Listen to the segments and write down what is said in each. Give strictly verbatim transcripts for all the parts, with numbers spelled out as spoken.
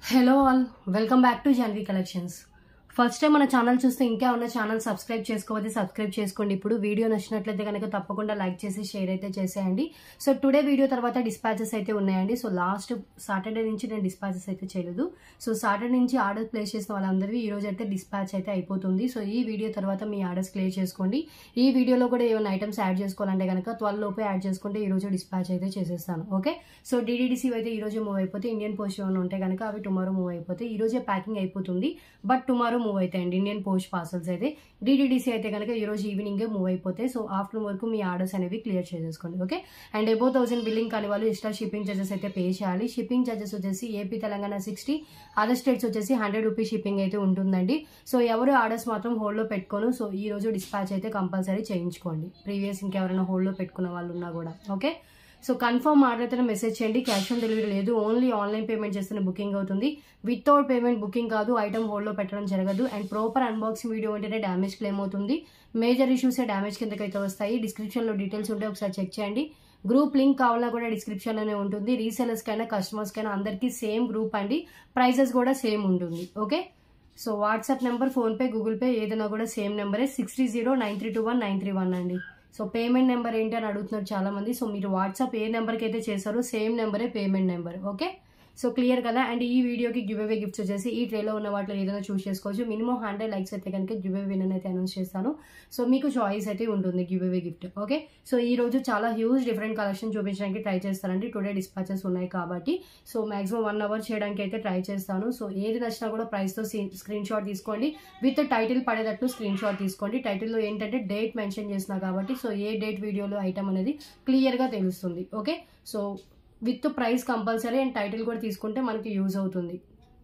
Hello all, welcome back to Janvi Collections. First time మన channel చూస్తే ఇంకా ఉన్న ఛానల్ సబ్స్క్రైబ్ చేసుకోవద్దు, సబ్స్క్రైబ్ చేసుకోండి. ఇప్పుడు వీడియో నచ్చినట్లయితే కనుక తప్పకుండా లైక్ చేసి షేర్ అయితే చేసేయండి. సో టుడే వీడియో తర్వాత డిస్పాచెస్ అయితే ఉన్నాయండి. సో లాస్ట్ సాటర్డే నుంచి నేను డిస్పాచెస్ అయితే చేయలేదు. సో సాటర్డే నుంచి ఆర్డర్ ప్లేస్ చేసిన వాళ్ళందరివి ఈ రోజు అయితే డిస్పాచ్ అయితే అయిపోతుంది. సో ఈ వీడియో తర్వాత మీ ఆర్డర్స్ క్లియర్ చేసుకోండి. ఈ వీడియోలో కూడా ఏమైనా ఐటమ్స్ యాడ్ చేసుకోవాలంటే కనుక ట్వెల్వ్ లోపే యాడ్ చేసుకుంటే ఈ రోజు డిస్పాచ్ అయితే చేసేస్తాను. ఓకే, సో డీడీడీసీ అయితే ఈ రోజు మూవ్ అయిపోతే, ఇండియన్ పోస్ట్ ఏమైనా ఉంటే కనుక అవి టుమారో మూవ్ అయిపోతే, ఈ రోజే ప్యాకింగ్ అయిపోతుంది. బట్ టుమారో మూవ్ అవుతాయండి ఇండియన్ పోస్ట్ పార్సల్స్ అయితే. డీడీడీసీ అయితే కనుక ఈ రోజు ఈవినింగ్ మూవ్ అయిపోతాయి. సో ఆఫ్టర్నూన్ వరకు మీ ఆర్డర్స్ అనేవి క్లియర్ చేసేసుకోండి. Okay, and above thousand billing కాని వాళ్ళు ఎక్స్ట్రా షిప్పింగ్ చార్జెస్ అయితే పే చేయాలి. షిప్పింగ్ చార్జెస్ వచ్చేసి AP Telangana sixty, other states వచ్చేసి హండ్రెడ్ రూపీస్ షిప్పింగ్ అయితే ఉంటుందండి. సో ఎవరు ఆర్డర్స్ మాత్రం హోల్డ్లో పెట్టుకోను. సో ఈ రోజు డిస్పాచ్ అయితే కంపల్సరీ చేయించుకోండి. ప్రీవియస్ ఇంకెవరైనా హోల్డ్లో పెట్టుకున్న వాళ్ళు ఉన్నా కూడా. ఓకే, సో కన్ఫర్మ్ ఆర్డర్ అయితే మెసేజ్ చేయండి. క్యాష్ ఆన్ డెలివరీ లేదు, ఓన్లీ ఆన్లైన్ పేమెంట్ చేస్తేనే బుకింగ్ అవుతుంది. వితౌట్ పేమెంట్ బుకింగ్ కాదు, ఐటమ్ హోల్డ్లో పెట్టడం జరగదు. అండ్ ప్రాపర్ అన్బాక్సింగ్ వీడియో ఉంటేనే డ్యామేజ్ క్లెయిమ్ అవుతుంది. మేజర్ ఇష్యూస్ డ్యామేజ్ కిందకైతే వస్తాయి. డిస్క్రిప్షన్లో డీటెయిల్స్ ఉంటే ఒకసారి చెక్ చేయండి. గ్రూప్ లింక్ కావాలన్నా కూడా డిస్క్రిప్షన్లోనే ఉంటుంది. రీసెలర్స్ కైనా కస్టమర్స్ కైనా అందరికీ సేమ్ గ్రూప్ అండి. ప్రైజెస్ కూడా సేమ్ ఉంటుంది. Okay, so WhatsApp number, PhonePe, Google Pay ఏదైనా కూడా సేమ్ నెంబరే, six three zero nine three two one nine three one అండి. సో పేమెంట్ నెంబర్ ఏంటి అని అడుగుతున్నారు చాలా మంది. సో మీరు వాట్సాప్ ఏ నెంబర్కి అయితే చేశారో సేమ్ నెంబరే payment number. Okay, so clear కదా. అండ్ ఈ వీడియోకి గివ్ అవే గిఫ్ట్స్ వచ్చేసి ఈ ట్రేలో ఉన్న వాటిలో ఏదైనా చూస్ చేసుకోవచ్చు. మినిమం హండ్రెడ్ లైక్స్ అయితే కనుక గివ్ అవే విన్నర్ అయితే అనౌన్స్ చేస్తాను. సో మీకు చాయిస్ అయితే ఉంటుంది give away gift. Okay, so ఈ రోజు చాలా హ్యూజ్ డిఫరెంట్ కలెక్షన్ చూపించడానికి ట్రై చేస్తానండి. టుడే డిస్పాచెస్ ఉన్నాయి కాబట్టి సో మాక్సిమం వన్ అవర్ చేయడానికి అయితే ట్రై చేస్తాను. సో ఏది నచ్చినా కూడా ప్రైస్తో స్క్రీన్ షాట్ తీసుకోండి. విత్ టైటిల్ పడేటట్టు స్క్రీన్ షాట్ తీసుకోండి. టైటిల్లో ఏంటంటే డేట్ మెన్షన్ చేసిన కాబట్టి సో ఏ డేట్ వీడియోలో ఐటమ్ అనేది క్లియర్గా తెలుస్తుంది. Okay, so with price compulsory and title కూడా తీసుకుంటే మనకి యూజ్ అవుతుంది.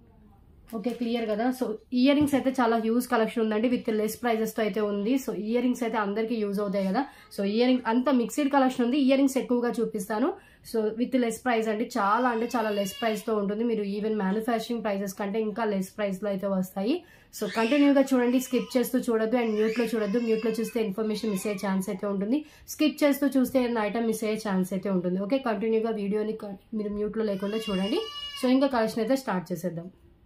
ఓకే, క్లియర్ కదా. సో ఇయర్ రింగ్స్ అయితే చాలా హ్యూజ్ కలెక్షన్ ఉందండి. విత్ లెస్ ప్రైజెస్తో అయితే ఉంది. సో ఇయర్ రింగ్స్ అయితే అందరికీ యూజ్ అవుతాయి కదా. సో ఇయర్ రింగ్స్ అంతా మిక్స్డ్ కలెక్షన్ ఉంది. ఇయర్ రింగ్స్ ఎక్కువగా చూపిస్తాను. సో విత్ లెస్ ప్రైస్ అండి, చాలా అంటే చాలా లెస్ ప్రైస్తో ఉంటుంది. మీరు ఈవెన్ మ్యానుఫ్యాక్చరింగ్ ప్రైజెస్ కంటే ఇంకా లెస్ ప్రైస్లో అయితే వస్తాయి. సో కంటిన్యూగా చూడండి, స్కిప్ చేస్తూ చూడొద్దు. అండ్ మ్యూట్లో చూడొద్దు. మ్యూట్లో చూస్తే ఇన్ఫర్మేషన్ మిస్ అయ్యే ఛాన్స్ అయితే ఉంటుంది. స్కిప్ చేస్తూ చూస్తే ఏదైనా ఐటమ్ మిస్ అయ్యే ఛాన్స్ అయితే ఉంటుంది. ఓకే, కంటిన్యూగా వీడియోని మీరు మ్యూట్లో లేకుండా చూడండి. సో ఇంకా కలెక్షన్ అయితే స్టార్ట్ చేసేద్దాం.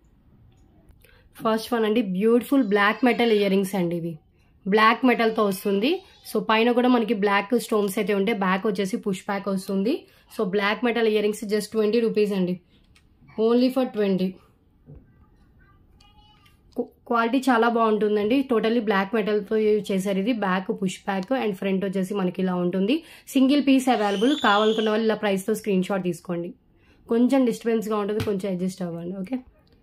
ఫస్ట్ వన్ అండి, beautiful black metal ear rings అండి. ఇవి బ్లాక్ మెటల్తో వస్తుంది. సో పైన కూడా మనకి బ్లాక్ స్టోన్స్ అయితే ఉంటే, బ్యాక్ వచ్చేసి పుష్ బ్యాక్ వస్తుంది. So black metal ear rings just twenty rupees అండి, ఓన్లీ ఫర్ ట్వంటీ. క్వాలిటీ చాలా బాగుంటుందండి. టోటల్లీ బ్లాక్ మెటల్తో చేశారు. ఇది back push back and front వచ్చేసి మనకి ఇలా ఉంటుంది. Single piece available. కావాలనుకున్న వాళ్ళు ఇలా ప్రైస్తో స్క్రీన్ షాట్ తీసుకోండి. కొంచెం డిస్టర్బెన్స్గా ఉంటుంది, కొంచెం అడ్జస్ట్ అవ్వండి. ఓకే,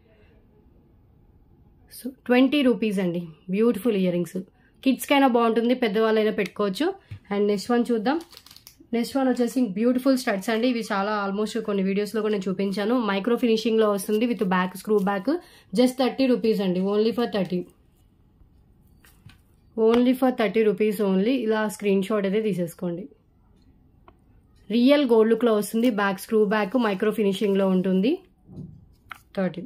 సో ట్వంటీ రూపీస్ అండి. బ్యూటిఫుల్ ఇయర్ రింగ్స్, కిడ్స్కైనా బాగుంటుంది, పెద్దవాళ్ళైనా పెట్టుకోవచ్చు. అండ్ నెక్స్ట్ వన్ చూద్దాం. నెక్స్ట్ వన్ వచ్చేసి బ్యూటిఫుల్ స్టడ్స్ అండి. ఇవి చాలా ఆల్మోస్ట్ కొన్ని వీడియోస్లో కూడా నేను చూపించాను. మైక్రో ఫినిషింగ్లో వస్తుంది with back screw back. Just thirty rupees అండి, only for thirty only for thirty rupees only. ఇలా స్క్రీన్ షాట్ అయితే తీసేసుకోండి. రియల్ గోల్డ్ లుక్లో వస్తుంది. బ్యాక్ స్క్రూ బ్యాక్ మైక్రో ఫినిషింగ్లో ఉంటుంది. Thirty.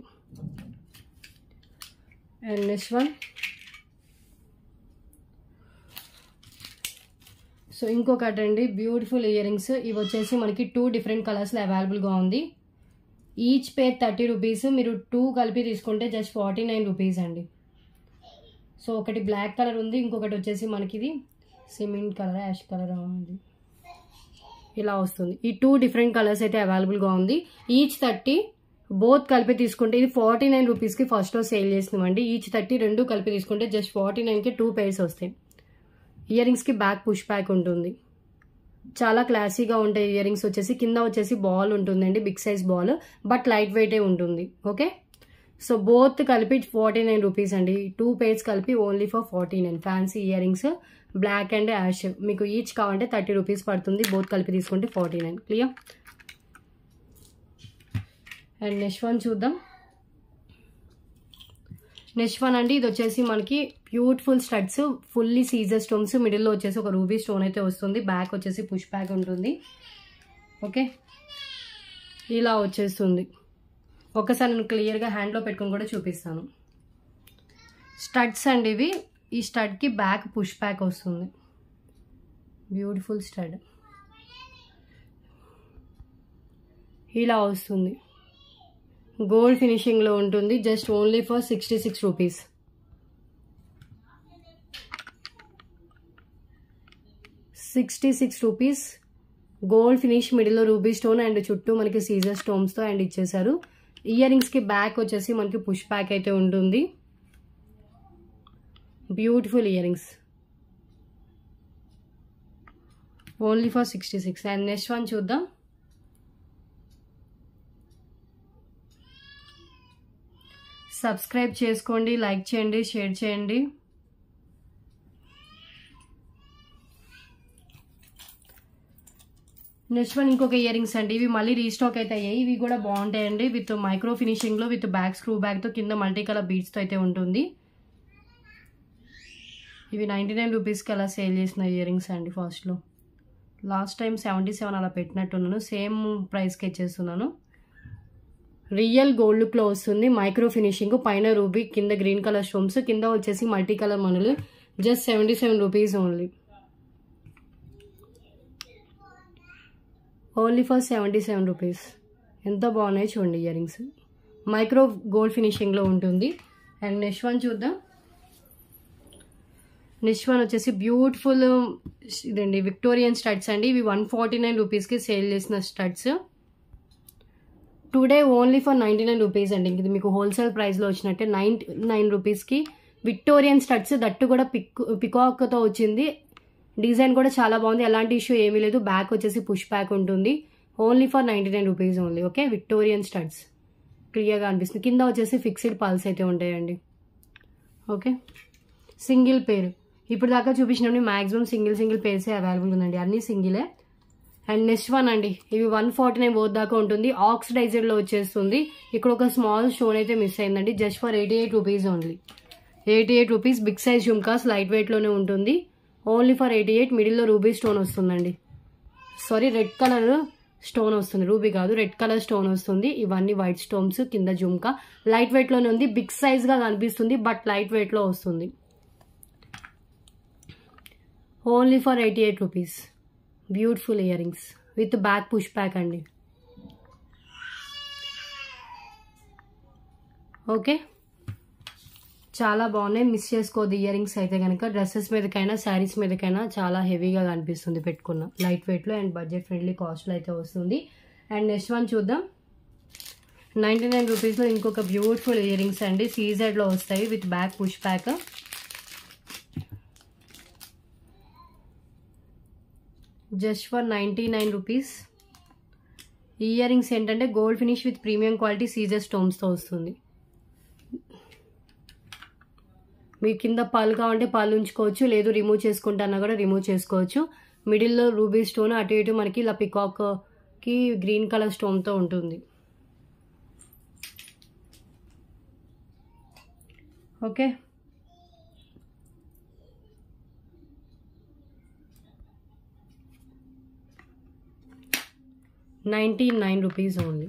And next one, so ఇంకొకటి అండి బ్యూటిఫుల్ ఇయర్ రింగ్స్. ఇవి వచ్చేసి మనకి టూ డిఫరెంట్ కలర్స్లో అవైలబుల్గా ఉంది. Each pair thirty rupees. మీరు టూ కలిపి తీసుకుంటే జస్ట్ ఫార్టీ నైన్ రూపీస్ అండి. సో ఒకటి బ్లాక్ కలర్ ఉంది, ఇంకొకటి వచ్చేసి మనకి ఇది సిమెంట్ కలర్, యాష్ కలర్ ఉంది. ఇలా వస్తుంది. ఈ టూ డిఫరెంట్ కలర్స్ అయితే అవైలబుల్గా ఉంది. Each thirty. బోత్ కలిపి తీసుకుంటే ఇది ఫార్టీ నైన్ రూపీస్కి ఫస్ట్లో సేల్ చేస్తున్నామండి. ఈచ్ థర్టీ రెండు కలిపి తీసుకుంటే జస్ట్ ఫార్టీ నైన్కి టూ పేర్స్ వస్తాయి. ఇయర్ రింగ్స్కి బ్యాక్ పుష్ బ్యాక్ ఉంటుంది. చాలా క్లాసీగా ఉంటాయి. ఇయర్ రింగ్స్ వచ్చేసి కింద వచ్చేసి బాల్ ఉంటుందండి, big size ball, but light వెయిటే ఉంటుంది. ఓకే, సో బోత్ కలిపి ఫార్టీ నైన్ రూపీస్ అండి. టూ పేర్స్ కలిపి only for forty nine. Fancy earrings black and ash. మీకు ఈచ్ కావాలంటే థర్టీ రూపీస్ పడుతుంది. బోత్ కలిపి తీసుకుంటే forty nine. Clear. And next one చూద్దాం. నెక్స్ట్ వన్ అండి, ఇది వచ్చేసి మనకి beautiful studs, fully Caesar stones. మిడిల్లో వచ్చేసి ఒక రూబీ స్టోన్ అయితే వస్తుంది. బ్యాక్ వచ్చేసి పుష్ బ్యాక్ ఉంటుంది. ఓకే, ఇలా వచ్చేస్తుంది. ఒకసారి నేను క్లియర్గా హ్యాండ్లో పెట్టుకొని కూడా చూపిస్తాను. స్టడ్స్ అండి ఇవి. ఈ స్టడ్కి బ్యాక్ పుష్ బ్యాక్ వస్తుంది. బ్యూటిఫుల్ స్టడ్ ఇలా వస్తుంది. గోల్డ్ ఫినిషింగ్లో ఉంటుంది. Just only for sixty six rupees. Sixty six rupees gold finish, మిడిల్లో రూబీ స్టోన్ అండ్ చుట్టూ మనకి సీజర్ స్టోన్స్తో అండ్ ఇచ్చేసారు. ఇయర్ రింగ్స్కి బ్యాక్ వచ్చేసి మనకి పుష్ బ్యాక్ అయితే ఉంటుంది. Beautiful year rings only for sixty six. And next one చూద్దాం. సబ్స్క్రైబ్ చేసుకోండి, లైక్ చేయండి, షేర్ చేయండి. నెక్స్ట్ వన్ ఇంకొక ఇయర్ రింగ్స్ అండి. ఇవి మళ్ళీ రీస్టాక్ అయితే అయ్యాయి. ఇవి కూడా బాగుంటాయండి. విత్ మైక్రో ఫినిషింగ్లో విత్ బ్యాక్ స్క్రూ బ్యాగ్తో కింద మల్టీ కలర్ బీడ్స్తో అయితే ఉంటుంది. ఇవి నైంటీ నైన్ రూపీస్కి అలా సేల్ చేసిన ఇయర్ రింగ్స్ అండి. ఫస్ట్లో లాస్ట్ టైం సెవెంటీ సెవెన్ అలా పెట్టినట్టున్నాను. సేమ్ ప్రైస్కి ఇచ్చేస్తున్నాను. రియల్ గోల్డ్ లుక్లో వస్తుంది. మైక్రో ఫినిషింగ్, పైన రూబీ, కింద గ్రీన్ కలర్ స్టోన్స్, కింద వచ్చేసి మల్టీ కలర్ మనులు. Just seventy seven rupees only. Only for seventy seven rupees. ఎంత బాగున్నాయి చూడండి ఇయర్ రింగ్స్. మైక్రో గోల్డ్ ఫినిషింగ్లో ఉంటుంది. అండ్ నెక్స్ట్ వన్ చూద్దాం. నెక్స్ట్ వన్ వచ్చేసి బ్యూటిఫుల్ ఇదండి విక్టోరియన్ స్టడ్స్ అండి. ఇవి వన్ ఫార్టీ నైన్ రూపీస్కి సేల్ చేసిన studs. Today only for ninety nine rupees అండి. ఇది మీకు హోల్సేల్ ప్రైస్లో వచ్చినట్టే. నైంటీ నైన్ రూపీస్కి విక్టోరియన్ స్టడ్స్, దట్టు కూడా పిక్ పికాక్తో వచ్చింది. డిజైన్ కూడా చాలా బాగుంది. ఎలాంటి ఇష్యూ ఏమీ లేదు. బ్యాక్ వచ్చేసి పుష్ బ్యాక్ ఉంటుంది. Only for ninety nine rupees only. Okay, Victorian studs క్లియర్గా అనిపిస్తుంది. కింద వచ్చేసి ఫిక్స్డ్ పల్స్ అయితే ఉంటాయండి. ఓకే, సింగిల్ పేరు. ఇప్పుడు దాకా చూపించినవి మ్యాక్సిమం సింగిల్ సింగిల్ పేర్సే అవైలబుల్ ఉందండి. అన్నీ సింగిలే. అండ్ నెక్స్ట్ వన్ అండి. ఇవి వన్ ఫార్టీ నైన్ బోత్ దాకా ఉంటుంది. ఆక్సిడైజర్లో వచ్చేస్తుంది. ఇక్కడ ఒక స్మాల్ స్టోన్ అయితే మిస్ అయిందండి. Just for eighty eight rupees only. Eighty eight rupees. Big size jhumkas, light వెయిట్లోనే ఉంటుంది. Only for eighty eight. మిడిల్లో రూబీ స్టోన్ వస్తుందండి. సారీ, రెడ్ కలర్ స్టోన్ వస్తుంది. రూబీ కాదు, రెడ్ కలర్ స్టోన్ వస్తుంది. ఇవన్నీ వైట్ స్టోన్స్. కింద జుమ్కా లైట్ వెయిట్లోనే ఉంది. బిగ్ సైజ్గా కనిపిస్తుంది బట్ లైట్ వెయిట్లో వస్తుంది. Only for eighty eight rupees. Beautiful year rings with back push back అండి. ఓకే, చాలా బాగున్నాయి. మిస్ చేసుకోవద్దు ఇయర్ రింగ్స్ అయితే కనుక. డ్రెస్సెస్ మీదకైనా శారీస్ మీదకైనా చాలా హెవీగా కనిపిస్తుంది పెట్టుకున్న. లైట్ వెయిట్లో అండ్ బడ్జెట్ ఫ్రెండ్లీ కాస్ట్లో అయితే వస్తుంది. అండ్ నెక్స్ట్ వన్ చూద్దాం. నైంటీ నైన్ రూపీస్లో ఇంకొక బ్యూటిఫుల్ ఇయర్ రింగ్స్ అండి. సీజెడ్లో వస్తాయి with back push back. Just for ninety nine rupees. Ear rings ఏంటంటే gold finish with premium quality CZ స్టోన్స్తో వస్తుంది. మీ కింద పాలు కావాలంటే పాలు ఉంచుకోవచ్చు, లేదు రిమూవ్ చేసుకుంటానా కూడా రిమూవ్ చేసుకోవచ్చు. మిడిల్లో రూబీ స్టోన్, అటు ఇటు మనకి ఇలా పికాక్కి గ్రీన్ కలర్ స్టోన్తో ఉంటుంది. Okay, ninety nine rupees only.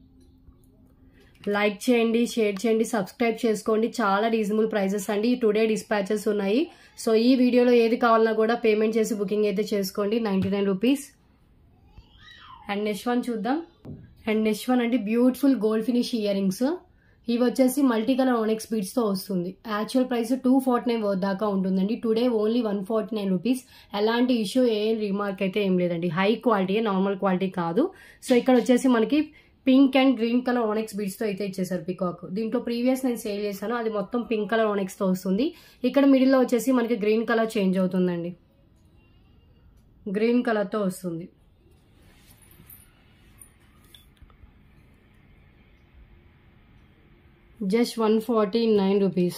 Like చేయండి, షేర్ చేయండి, సబ్స్క్రైబ్ చేసుకోండి. చాలా రీజనబుల్ ప్రైజెస్ అండి. టుడే డిస్పాచెస్ ఉన్నాయి. సో ఈ వీడియోలో ఏది కావాలన్నా కూడా పేమెంట్ చేసి బుకింగ్ అయితే చేసుకోండి. Ninety nine rupees. And next one చూద్దాం. అండ్ నెక్స్ట్ వన్ అంటే beautiful gold finish ear rings. ఇవి వచ్చేసి మల్టీ కలర్ ఓనెక్స్ బీడ్స్తో వస్తుంది. Actual price two forty nine దాకా ఉంటుందండి. Today only one forty nine rupees. ఎలాంటి ఇష్యూ ఏ రిమార్క్ అయితే ఏం లేదండి. హై క్వాలిటీ, నార్మల్ క్వాలిటీ కాదు. సో ఇక్కడ వచ్చేసి మనకి pink and green colour onyx బీడ్స్తో అయితే ఇచ్చేసారు పికాక్. దీంట్లో ప్రీవియస్ నేను సేల్ చేశాను, అది మొత్తం పింక్ కలర్ ఓనెక్స్తో వస్తుంది. ఇక్కడ మిడిల్లో వచ్చేసి మనకి గ్రీన్ కలర్ చేంజ్ అవుతుందండి. గ్రీన్ కలర్తో వస్తుంది. Just one forty nine rupees.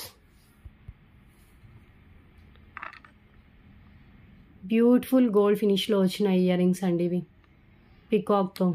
Beautiful gold ఫినిష్లో వచ్చిన ఇయర్ రింగ్స్ అండి ఇవి పికాక్తో.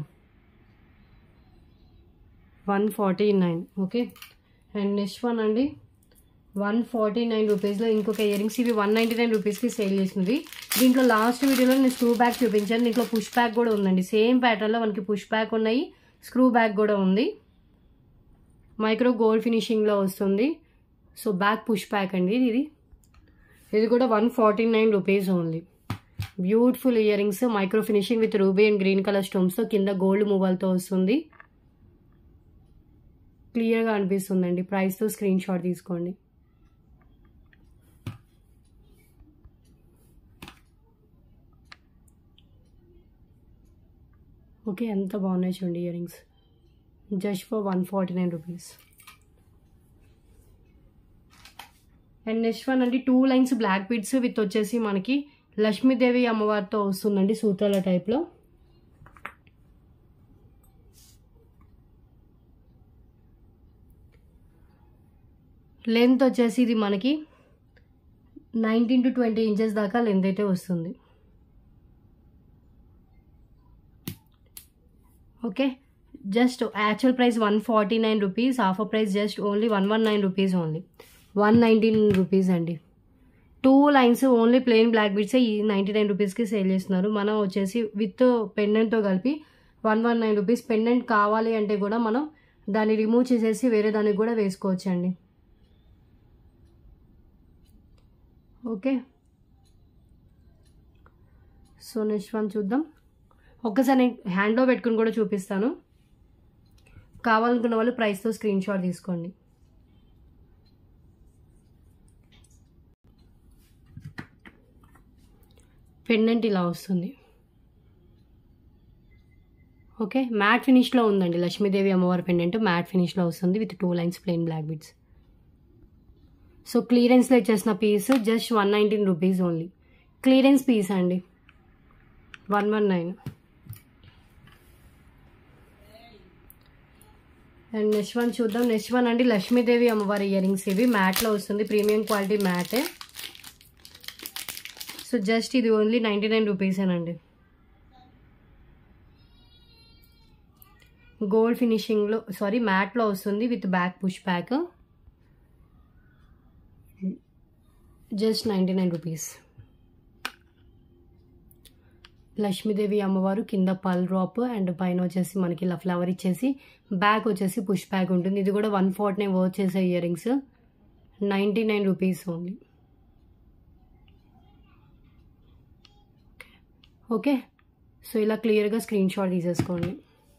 One forty nine. Okay, and next one అండి. వన్ ఫార్టీ నైన్ రూపీస్లో ఇంకొక ఇయర్ రింగ్స్. ఇవి వన్ నైంటీ నైన్ రూపీస్కి సేల్ చేసినవి. దీంట్లో లాస్ట్ వీడియోలో నేను స్క్రూ బ్యాక్ చూపించాను. దీంట్లో పుష్ బ్యాక్ కూడా ఉందండి. సేమ్ ప్యాటర్న్లో మనకి పుష్ బ్యాక్ ఉన్నాయి, స్క్రూ బ్యాక్ కూడా ఉంది. మైక్రో గోల్డ్ ఫినిషింగ్లో వస్తుంది. సో బ్యాక్ పుష్ బ్యాక్ అండి ఇది. ఇది కూడా one forty nine rupees only. Beautiful year rings, micro finishing with ruby and green colour స్టోన్స్తో, కింద గోల్డ్ మూవల్తో వస్తుంది. క్లియర్గా అనిపిస్తుందండి. ప్రైస్తో స్క్రీన్ షాట్ తీసుకోండి. ఓకే, ఎంత బాగున్నాయి చూడండి ear rings. Just for one forty nine rupees. And next one అండి two lines black beads with వచ్చేసి మనకి లక్ష్మీదేవి అమ్మవారితో వస్తుందండి సూత్రాల టైప్లో. లెంత్ వచ్చేసి ఇది మనకి నైన్టీన్ టు ట్వంటీ ఇంచెస్ దాకా లెంత్ అయితే వస్తుంది. Okay, just actual price one forty nine rupees, offer price just only one one nine rupees only, one nineteen rupees అండి. Two lines only plain black బీడ్సే ఈ ninety nine రూపీస్కి sale చేస్తున్నారు. మనం వచ్చేసి విత్ పెండెంట్తో కలిపి one one nine rupees. Pendant కావాలి అంటే కూడా మనం దాన్ని రిమూవ్ చేసేసి వేరే దానికి కూడా వేసుకోవచ్చు అండి. ఓకే, సో నెక్స్ట్ వన్ చూద్దాం. ఒక్కసారి నేను హ్యాండ్లో పెట్టుకుని కూడా చూపిస్తాను. కావాలనుకున్న వాళ్ళు ప్రైస్తో స్క్రీన్ షాట్ తీసుకోండి. పెండెంట్ ఇలా వస్తుంది. ఓకే, మ్యాట్ ఫినిష్లో ఉందండి లక్ష్మీదేవి అమ్మవారి పెండెంట్. మ్యాట్ ఫినిష్లో వస్తుంది with two lines plain black beads. So క్లియరెన్స్లో ఇచ్చేసిన piece just one nineteen rupees only. Clearance piece అండి, one one nine. And next one చూద్దాం. నెక్స్ట్ వన్ అండి లక్ష్మీదేవి అమ్మవారి ఇయర్ రింగ్స్. ఇవి మ్యాట్లో వస్తుంది, ప్రీమియం క్వాలిటీ మ్యాటే. సో జస్ట్ ఇది ఓన్లీ నైంటీ నైన్ రూపీసేనండి. గోల్డ్ ఫినిషింగ్లో సారీ మ్యాట్లో వస్తుంది with back push back. Just ninety nine rupees. Lakshmidevi అమ్మవారు కింద పల్ డ్రాప్ అండ్ పైన వచ్చేసి మనకి ఇలా ఫ్లవర్ ఇచ్చేసి బ్యాక్ వచ్చేసి పుష్ బ్యాక్ ఉంటుంది. ఇది కూడా వన్ ఫార్టీ నైన్ వర్క్ చేసే ear rings, ninety nine rupees only. Okay, so ఇలా క్లియర్గా స్క్రీన్ షాట్ తీసేసుకోండి.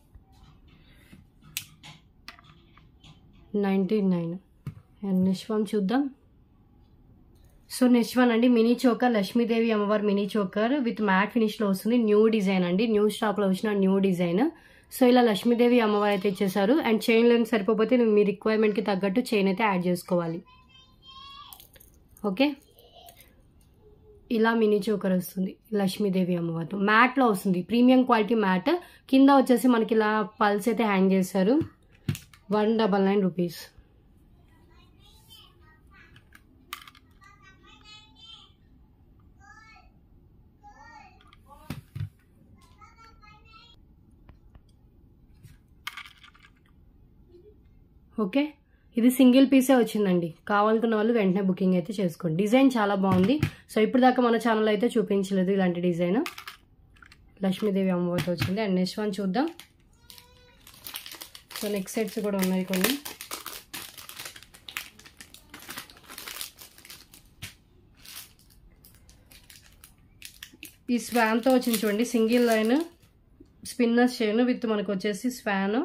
Ninety nine. And next one చూద్దాం. సో నెక్స్ట్ వన్ అండి మినీ చోకర్, లక్ష్మీదేవి అమ్మవారి మినీ చోకర్ విత్ మ్యాట్ ఫినిష్లో వస్తుంది. న్యూ డిజైన్ అండి, న్యూ స్టాక్లో వచ్చిన న్యూ డిజైన్. సో ఇలా లక్ష్మీదేవి అమ్మవారు అయితే ఇచ్చేసారు. అండ్ చైన్ లెంత్ సరిపోతే మీ రిక్వైర్మెంట్కి తగ్గట్టు చైన్ అయితే యాడ్ చేసుకోవాలి. ఓకే, ఇలా మినీ చోకర్ వస్తుంది లక్ష్మీదేవి అమ్మవారితో. మ్యాట్లో వస్తుంది, ప్రీమియం క్వాలిటీ మ్యాట్. కింద వచ్చేసి మనకి ఇలా పల్స్ అయితే హ్యాంగ్ చేశారు. One double nine rupees. Okay, ఇది సింగిల్ పీసే వచ్చిందండి. కావాలనుకున్న వాళ్ళు వెంటనే బుకింగ్ అయితే చేసుకోండి. డిజైన్ చాలా బాగుంది. సో ఇప్పుడు దాకా మన ఛానల్ అయితే చూపించలేదు ఇలాంటి డిజైన్. లక్ష్మీదేవి అమ్మవారితో వచ్చింది. అండ్ నెక్స్ట్ వన్ చూద్దాం. సో నెక్స్ట్ సెట్స్ కూడా ఉన్నాయి కొన్ని. ఈ స్వాన్తో వచ్చింది చూడండి, single line spinners chain with మనకు వచ్చేసి swan.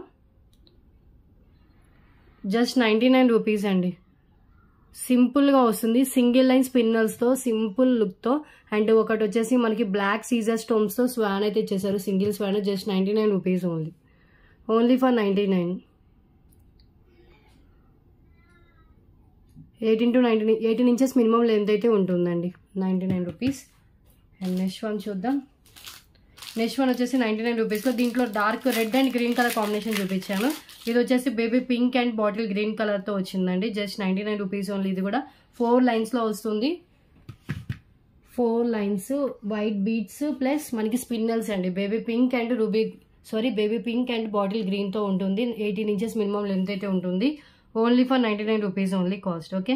Just ninety nine rupees అండి. సింపుల్గా వస్తుంది, సింగిల్ లైన్ స్పిన్నర్స్తో సింపుల్ లుక్తో. అండ్ ఒకటి వచ్చేసి మనకి బ్లాక్ సీజర్ స్టోన్స్తో స్వాన్ అయితే ఇచ్చేసారు, single swan. Just ninety nine rupees only, only for ninety nine. Eighteen to nineteen eighteen inches minimum length అయితే ఉంటుందండి. Ninety nine rupees. And next one చూద్దాం. నెక్స్ట్ వన్ వచ్చేసి నైంటీ నైన్ రూపీస్లో దీంట్లో dark red and green colour combination చూపించాను. ఇది వచ్చేసి baby pink and bottle green కలర్తో వచ్చిందండి. Just ninety nine rupees only. ఇది కూడా ఫోర్ లైన్స్లో వస్తుంది. Four lines white beads plus మనకి స్పిన్నల్స్ అండి. Baby pink and ruby sorry baby pink and bottle గ్రీన్తో ఉంటుంది. ఎయిటీన్ ఇంచెస్ మినిమం లెంత్ అయితే ఉంటుంది. Only for ninety nine rupees only cost. Okay,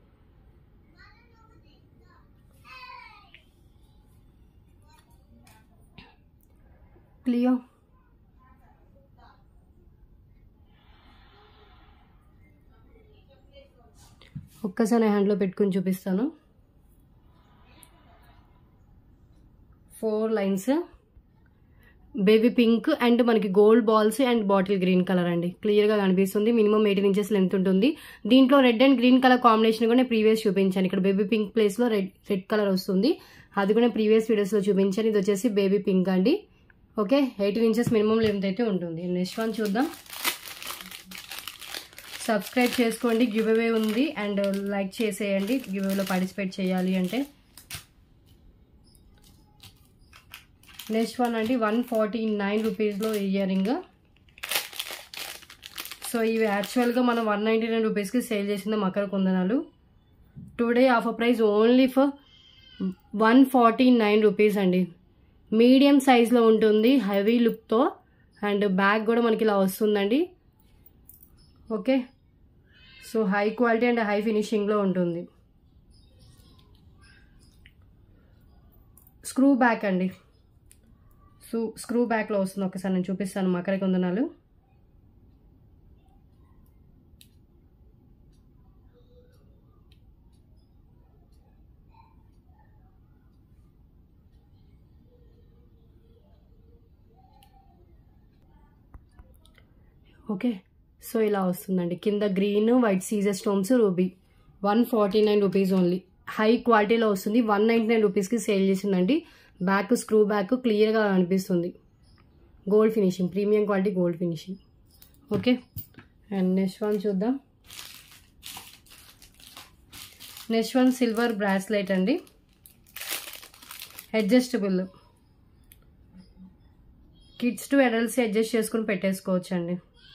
clear. ఒక్కసారి హ్యాండ్లో పెట్టుకుని చూపిస్తాను. Four lines baby pink and మనకి gold balls and bottle green colour అండి. క్లియర్గా కనిపిస్తుంది. మినిమం ఎయిటీన్ ఇంచెస్ లెంత్ ఉంటుంది. దీంట్లో red and green colour combination కూడా ప్రీవియస్ చూపించాను. ఇక్కడ బేబీ పింక్ ప్లేస్లో రెడ్ రెడ్ కలర్ వస్తుంది. అది కూడా ప్రీవియస్ వీడియోస్లో చూపించాను. ఇది వచ్చేసి బేబీ పింక్ అండి. Okay, eighteen inches minimum length అయితే ఉంటుంది. నెక్స్ట్ వన్ చూద్దాం. సబ్స్క్రైబ్ చేసుకోండి, గివ్ అవే ఉంది అండ్ లైక్ చేసేయండి గివ్ అవేలో పార్టిసిపేట్ చేయాలి అంటే. నెక్స్ట్ వన్ అండి, వన్ ఫార్టీ నైన్ రూపీస్లో ఇయర్ రింగ్. సో ఇవి యాక్చువల్గా మనం వన్ నైంటీ నైన్ రూపీస్కి సేల్ చేసింది మకర కుందనాలు. Today offer price only for one forty nine rupees అండి. మీడియం సైజ్లో ఉంటుంది, హెవీ లుక్తో అండ్ బ్యాగ్ కూడా మనకి ఇలా వస్తుందండి. Okay, so high quality and high ఫినిషింగ్లో ఉంటుంది. స్క్రూ బ్యాక్ అండి. సో స్క్రూ బ్యాక్లో వస్తుంది. ఒకసారి నేను చూపిస్తాను మకర కుందనాలు. ఓకే, సో ఇలా వస్తుందండి. కింద green white CZ stones ruby. One forty nine rupees only. High క్వాలిటీలో వస్తుంది. వన్ నైంటీ నైన్ రూపీస్కి సేల్ చేసిందండి. బ్యాక్ స్క్రూ బ్యాక్ క్లియర్గా అనిపిస్తుంది. Gold finishing, premium quality gold finishing. Okay, and next one చూద్దాం. నెక్స్ట్ వన్ సిల్వర్ బ్రాస్లెట్ అండి. Adjustable, kids to adults adjust చేసుకుని పెట్టేసుకోవచ్చు అండి.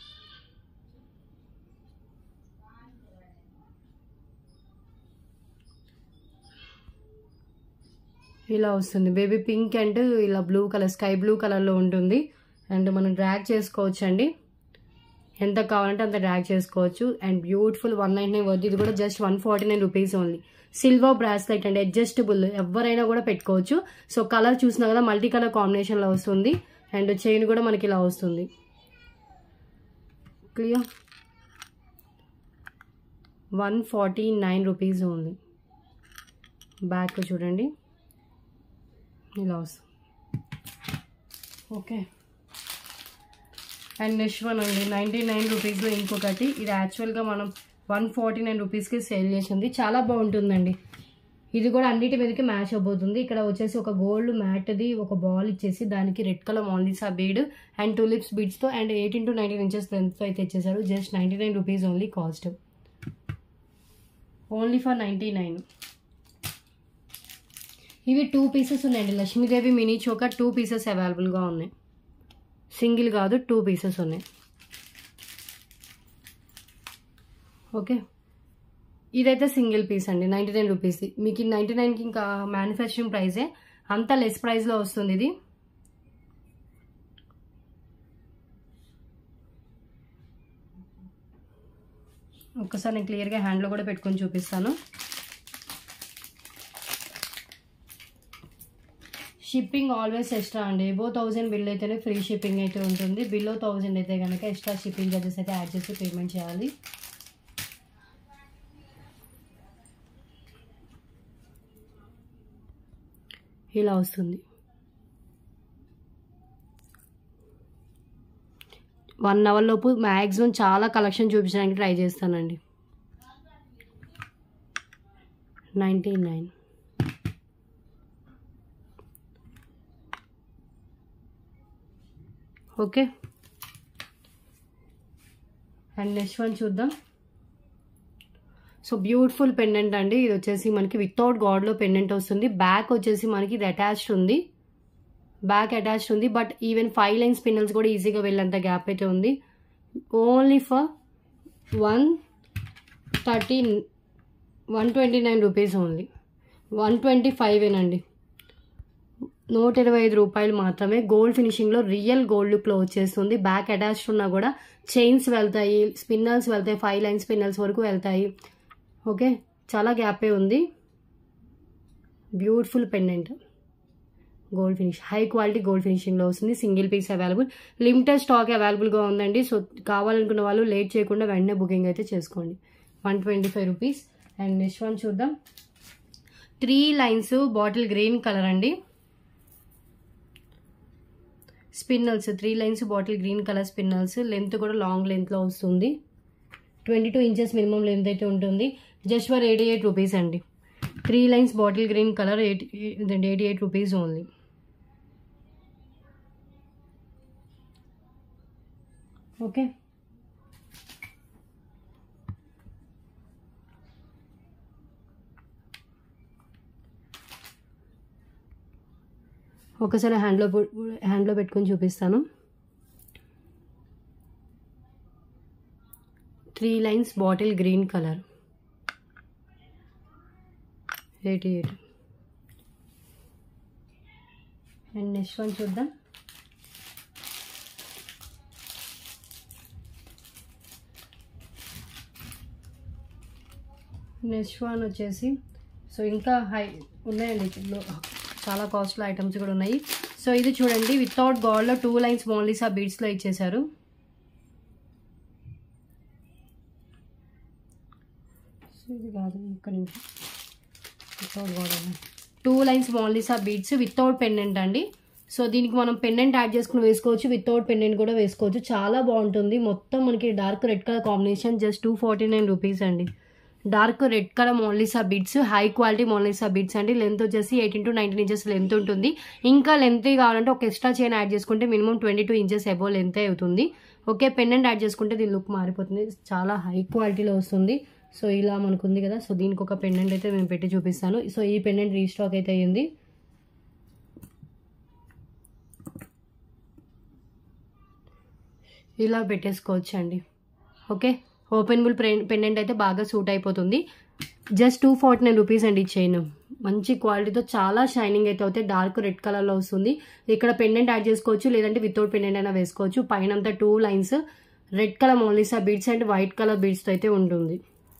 ఇలా వస్తుంది. బేబీ పింక్ అండ్ ఇలా బ్లూ కలర్, స్కై బ్లూ కలర్లో ఉంటుంది. అండ్ మనం డ్రాగ్ చేసుకోవచ్చు అండి. ఎంత కావాలంటే అంత డ్రాగ్ చేసుకోవచ్చు. And beautiful one ninety nine వద్దు. ఇది కూడా just one forty nine rupees only. Silver bracelet అండి, అడ్జస్టబుల్, ఎవరైనా కూడా పెట్టుకోవచ్చు. సో కలర్ చూసినా కదా మల్టీ కలర్ కాంబినేషన్లో వస్తుంది. అండ్ చైన్ కూడా మనకి ఇలా వస్తుంది. Clear, one forty nine rupees only. Back చూడండి ఇలా వస్తుంది. ఓకే, అండ్ నెక్స్ట్ వన్ అండి నైంటీ నైన్ రూపీస్లో ఇంకొకటి. ఇది యాక్చువల్గా మనం వన్ ఫార్టీ నైన్ రూపీస్కి సేల్ చేసింది. చాలా బాగుంటుందండి. ఇది కూడా అన్నిటి మీదకి మ్యాచ్ అయిపోతుంది. ఇక్కడ వచ్చేసి ఒక గోల్డ్ మ్యాట్ది ఒక బాల్ ఇచ్చేసి దానికి రెడ్ కలర్ మాండిసా బీడ్ అండ్ టూలిప్స్ బీడ్స్తో and eighteen to nineteen inches లెంత్తో అయితే ఇచ్చేసారు. Just ninety nine rupees only cost. Only for ninety nine. ఇవి టూ పీసెస్ ఉన్నాయండి. Lakshmidevi mini choker two pieces అవైలబుల్గా ఉన్నాయి. సింగిల్ కాదు, టూ పీసెస్ ఉన్నాయి. ఓకే, ఇదైతే సింగిల్ పీస్ అండి, నైంటీ నైన్ రూపీస్ది. మీకు నైంటీ నైన్కి ఇంకా మ్యానుఫ్యాక్చరింగ్ ప్రైజే, అంత లెస్ ప్రైస్లో వస్తుంది ఇది. ఒక్కసారి నేను క్లియర్గా హ్యాండ్లో కూడా పెట్టుకొని చూపిస్తాను. షిప్పింగ్ ఆల్వేస్ ఎక్స్ట్రా అండి. ఎబో థౌజండ్ బిల్ అయితేనే ఫ్రీ షిప్పింగ్ అయితే ఉంటుంది. బిలో థౌజండ్ అయితే కనుక ఎక్స్ట్రా షిప్పింగ్ చార్జెస్ అయితే యాడ్ చేసి పేమెంట్ చేయాలి. ఇలా వస్తుంది. వన్ అవర్ లోపు మ్యాక్సిమం చాలా కలెక్షన్ చూపించడానికి ట్రై చేస్తానండి. Ninety nine. Okay, and next one చూద్దాం. సో బ్యూటిఫుల్ పెండెంట్ అండి. ఇది వచ్చేసి మనకి వితౌట్ గాడ్లో పెండెంట్ వస్తుంది. బ్యాక్ వచ్చేసి మనకి ఇది అటాచ్డ్ ఉంది. బ్యాక్ అటాచ్డ్ ఉంది. బట్ ఈవెన్ ఫైవ్ లైన్స్ పిన్నల్స్ కూడా ఈజీగా వెళ్ళేంత గ్యాప్ అయితే ఉంది. Only for one thirty one twenty nine rupees only. One twenty five ఏనండి. నూట ఇరవై ఐదు రూపాయలు మాత్రమే. గోల్డ్ ఫినిషింగ్లో రియల్ గోల్డ్ లుక్లో వచ్చేస్తుంది. బ్యాక్ అటాచ్డ్ ఉన్నా కూడా చైన్స్ వెళ్తాయి, స్పిన్నల్స్ వెళ్తాయి, ఫైవ్ లైన్ స్పిన్నల్స్ వరకు వెళ్తాయి. ఓకే, చాలా గ్యాపే ఉంది. Beautiful pendant, gold finish, high quality gold ఫినిషింగ్లో వస్తుంది. Single piece available. Limited stock అవైలబుల్గా ఉందండి. సో కావాలనుకున్న వాళ్ళు లేట్ చేయకుండా వెంటనే బుకింగ్ అయితే చేసుకోండి. One twenty five rupees. And next one చూద్దాం. Three lines bottle green colour అండి. Spinners three lines bottle green colour spinners, length కూడా లాంగ్ లెంత్లో వస్తుంది. Twenty two inches minimum length అయితే ఉంటుంది. Just for eighty eight rupees అండి. Three lines bottle green colour eighty eighty eight rupees only. Okay, ఒకసారి హ్యాండ్లో హ్యాండ్లో పెట్టుకొని చూపిస్తాను. Three lines bottle green colour eighty eight. And next one చూద్దాం. Next one వచ్చేసి సో ఇంకా హై ఉన్నాయండి, చాలా కాస్ట్లీ ఐటమ్స్ కూడా ఉన్నాయి. సో ఇది చూడండి, వితౌట్ గాడ్లో టూ లైన్స్ మోనాలిసా బీడ్స్లో ఇచ్చేసారు. సో ఇది కాదు, ఇక్కడ నుంచి without god two lines Mona Lisa beads without pendant అండి. సో దీనికి మనం పెండెంట్ యాడ్ చేసుకుని వేసుకోవచ్చు, వితౌట్ పెండెంట్ కూడా వేసుకోవచ్చు. చాలా బాగుంటుంది. మొత్తం మనకి dark red colour combination. Just two forty nine rupees అండి. Dark red colour Mona Lisa beads, high quality Mona Lisa beads అండి. లెంత్ వచ్చేసి eighteen to nineteen inches length ఉంటుంది. ఇంకా లెంత్ కావాలంటే ఒక ఎక్స్ట్రా చైన్ యాడ్ చేసుకుంటే minimum twenty two inches above length అవుతుంది. Okay, pendant add చేసుకుంటే దీని లుక్ మారిపోతుంది. చాలా హై క్వాలిటీలో వస్తుంది. సో ఇలా మనకు ఉంది కదా, సో దీనికి ఒక పెండెంట్ అయితే మేము పెట్టి చూపిస్తాను. సో ఈ పెండెంట్ రీస్టాక్ అయితే అయ్యింది. ఇలా పెట్టేసుకోవచ్చు అండి. ఓకే, ఓపెనబుల్ పెండెంట్ అయితే బాగా సూట్ అయిపోతుంది. Just two forty nine rupees అండి. చైన్ మంచి క్వాలిటీతో చాలా షైనింగ్ అయితే అవుతాయి. డార్క్ రెడ్ కలర్లో వస్తుంది. ఇక్కడ పెండెంట్ యాడ్ చేసుకోవచ్చు, లేదంటే వితౌట్ పెండెంట్ అయినా వేసుకోవచ్చు. పైన అంతా two lines red colour Mona Lisa beads and white colour బీడ్స్తో అయితే ఉంటుంది.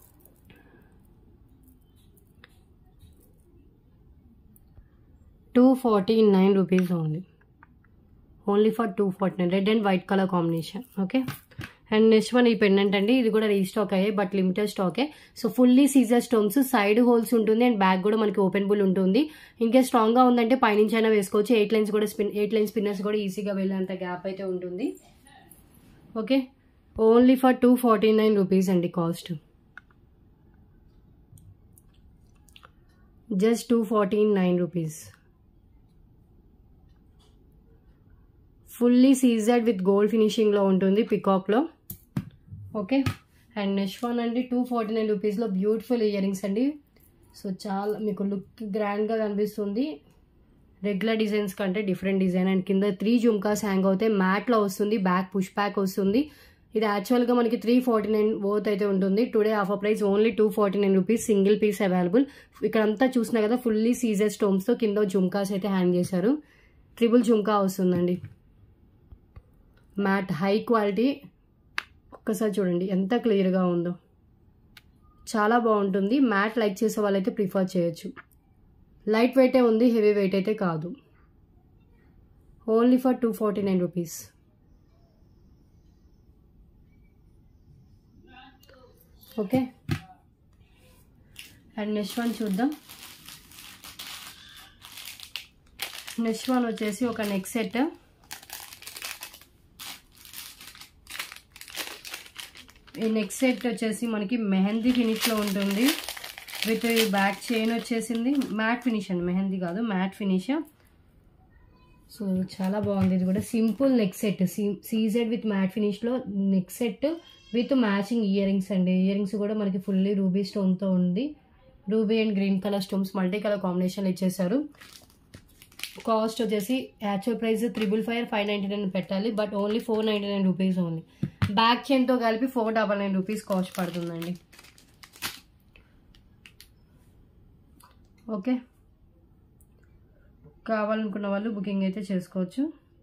Two forty nine rupees only. Only for two forty nine red and white colour combination. Okay, and next one ఈ పెండెంట్ అండి. ఇది కూడా రీస్టాక్ అయ్యాయి, బట్ లిమిటెడ్ స్టాకే. So fully Caesar stones, side holes ఉంటుంది అండ్ బ్యాక్ కూడా మనకి openable ఉంటుంది. ఇంకా స్ట్రాంగ్గా ఉందంటే పైనుంచి అయినా వేసుకోవచ్చు. ఎయిట్ లైన్స్ కూడా స్పిన్ ఎయిట్ లైన్ స్పిన్నర్స్ కూడా ఈజీగా వెళ్ళేంత గ్యాప్ అయితే ఉంటుంది. Okay, only for two forty nine rupees అండి cost. Just two forty nine rupees. Fully సీజర్డ్ విత్ గోల్డ్ ఫినిషింగ్లో ఉంటుంది, పికాక్లో. ఓకే, అండ్ నెక్స్ట్ వన్ అండి టూ ఫార్టీ నైన్ రూపీస్లో బ్యూటిఫుల్ ఇయర్ రింగ్స్ అండి. సో చాలా మీకు లుక్ గ్రాండ్గా కనిపిస్తుంది. రెగ్యులర్ డిజైన్స్ కంటే డిఫరెంట్ డిజైన్. అండ్ కింద త్రీ జుమ్కాస్ హ్యాంగ్ అవుతాయి. మ్యాట్లో వస్తుంది, బ్యాక్ పుష్ బ్యాక్ వస్తుంది. ఇది యాక్చువల్గా మనకి త్రీ ఫార్టీ నైన్ వర్త్ అయితే ఉంటుంది. Today offer price only two forty nine rupees. Single piece available. ఇక్కడ అంతా చూసినా కదా, ఫుల్లీ సీజర్ స్టోన్స్తో కింద జుమ్కాస్ అయితే హ్యాంగ్ చేశారు. ట్రిపుల్ జుమ్కా వస్తుందండి. Matte high quality. ఒక్కసారి చూడండి ఎంత క్లియర్గా ఉందో, చాలా బాగుంటుంది. మ్యాట్ లైక్ చేసే వాళ్ళైతే ప్రిఫర్ చేయొచ్చు. లైట్ వెయిటే ఉంది, హెవీ వెయిట్ అయితే కాదు. Only for two forty nine rupees. Okay, and next one చూద్దాం. నెక్స్ట్ వన్ వచ్చేసి ఒక నెక్ సెట్. ఈ నెక్ సెట్ వచ్చేసి మనకి మెహందీ ఫినిష్లో ఉంటుంది. విత్ బ్యాక్ చైన్ వచ్చేసింది. మ్యాట్ ఫినిష్ అండి, మెహందీ కాదు, మ్యాట్ ఫినిష్. సో చాలా బాగుంది. ఇది కూడా simple neck set, CZ with matte ఫినిష్లో neck set with matching ear rings అండి. ఇయర్ రింగ్స్ కూడా మనకి ఫుల్లీ రూబీ స్టోన్తో ఉంది. Ruby and green colour stones multi colour కాంబినేషన్లో ఇచ్చేసారు. కాస్ట్ వచ్చేసి actual price triple five five ninety nine పెట్టాలి, but only four ninety nine rupees only. Back చైన్తో కలిపి four double nine rupees cost పడుతుందండి. ఓకే, కావాలనుకున్న వాళ్ళు బుకింగ్ అయితే చేసుకోవచ్చు.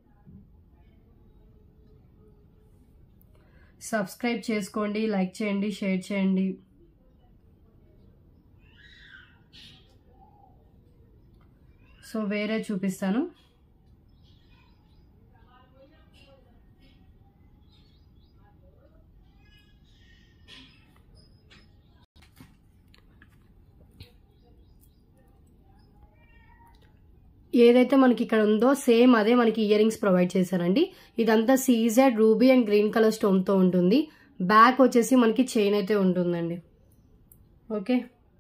సబ్స్క్రైబ్ చేసుకోండి, లైక్ చేయండి, షేర్ చేయండి. సో వేరే చూపిస్తాను. ఏదైతే మనకి ఇక్కడ ఉందో సేమ్ అదే మనకి ఇయర్ రింగ్స్ ప్రొవైడ్ చేశారండి. ఇదంతా CZ ruby and green colour స్టోన్తో ఉంటుంది. బ్యాక్ వచ్చేసి మనకి చైన్ అయితే ఉంటుందండి. ఓకే,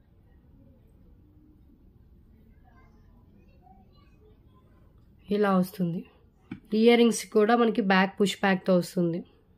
ఇలా వస్తుంది. ఇయర్ రింగ్స్ కూడా మనకి బ్యాక్ పుష్ బ్యాక్తో వస్తుంది.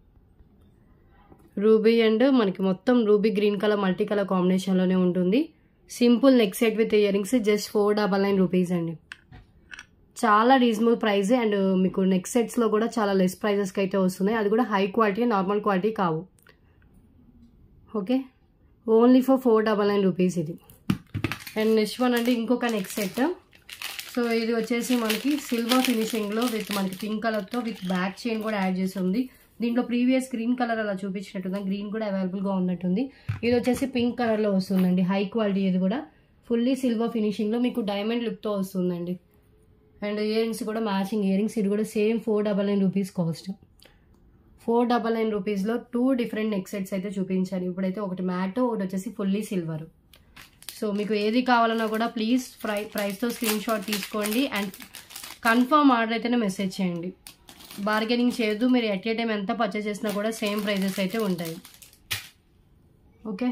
రూబీ అండ్ మనకి మొత్తం ruby green colour multi colour కాంబినేషన్లోనే ఉంటుంది. Simple neck set with ear rings just four double nine rupees అండి. చాలా రీజనబుల్ ప్రైస్ అండ్ మీకు నెక్ సెట్స్లో కూడా చాలా లెస్ ప్రైజెస్కి అయితే వస్తున్నాయి. అది కూడా హై క్వాలిటీ, నార్మల్ క్వాలిటీ కావు. Okay, only for four double nine rupees ఇది. అండ్ నెక్స్ట్ వన్ అండి ఇంకొక నెక్ సెట్. సో ఇది వచ్చేసి మనకి సిల్వర్ ఫినిషింగ్లో విత్ మనకి పింక్ కలర్తో విత్ బ్యాక్ చైన్ కూడా యాడ్ చేసి ఉంది. దీంట్లో ప్రీవియస్ గ్రీన్ కలర్ అలా చూపించినట్టుంది, గ్రీన్ కూడా అవైలబుల్గా ఉన్నట్టుంది. ఇది వచ్చేసి పింక్ కలర్లో వస్తుందండి, హై క్వాలిటీ. ఇది కూడా ఫుల్లీ సిల్వర్ ఫినిషింగ్లో మీకు డైమండ్ లుక్తో వస్తుందండి. అండ్ ఇయర్ రింగ్స్ కూడా మ్యాచింగ్ ఇయర్ రింగ్స్. ఇది కూడా same four double nine rupees cost. Four double nine రూపీస్లో టూ డిఫరెంట్ నెక్ సెట్స్ అయితే చూపించాను. ఇప్పుడైతే ఒకటి మ్యాట్, ఒకటి వచ్చేసి ఫుల్లీ సిల్వర్. సో మీకు ఏది కావాలన్నా కూడా ప్లీజ్ ప్రై ప్రైస్తో స్క్రీన్ షాట్ తీసుకోండి అండ్ కన్ఫర్మ్ ఆర్డర్ అయితేనే మెసేజ్ చేయండి. బార్గెనింగ్ చేయొద్దు. మీరు ఎట్ ఏ టైం ఎంత పర్చేస్ చేసినా కూడా సేమ్ ప్రైజెస్ అయితే ఉంటాయి. ఓకే,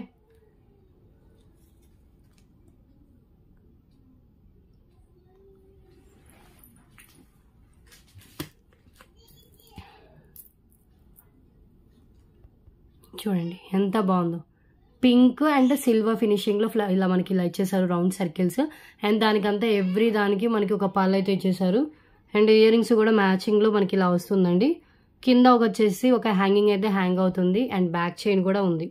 చూడండి ఎంత బాగుందో. పింక్ అండ్ సిల్వర్ ఫినిషింగ్లో ఫ్లా ఇలా మనకి ఇలా ఇచ్చేసారు రౌండ్ సర్కిల్స్. అండ్ దానికంతా ఎవ్రీ దానికి మనకి ఒక పళ్ళు అయితే ఇచ్చేసారు. అండ్ ఇయర్ రింగ్స్ కూడా మ్యాచింగ్లో మనకి ఇలా వస్తుందండి. కింద ఒక వచ్చేసి ఒక హ్యాంగింగ్ అయితే హ్యాంగ్ అవుతుంది. అండ్ బ్యాక్ చైన్ కూడా ఉంది.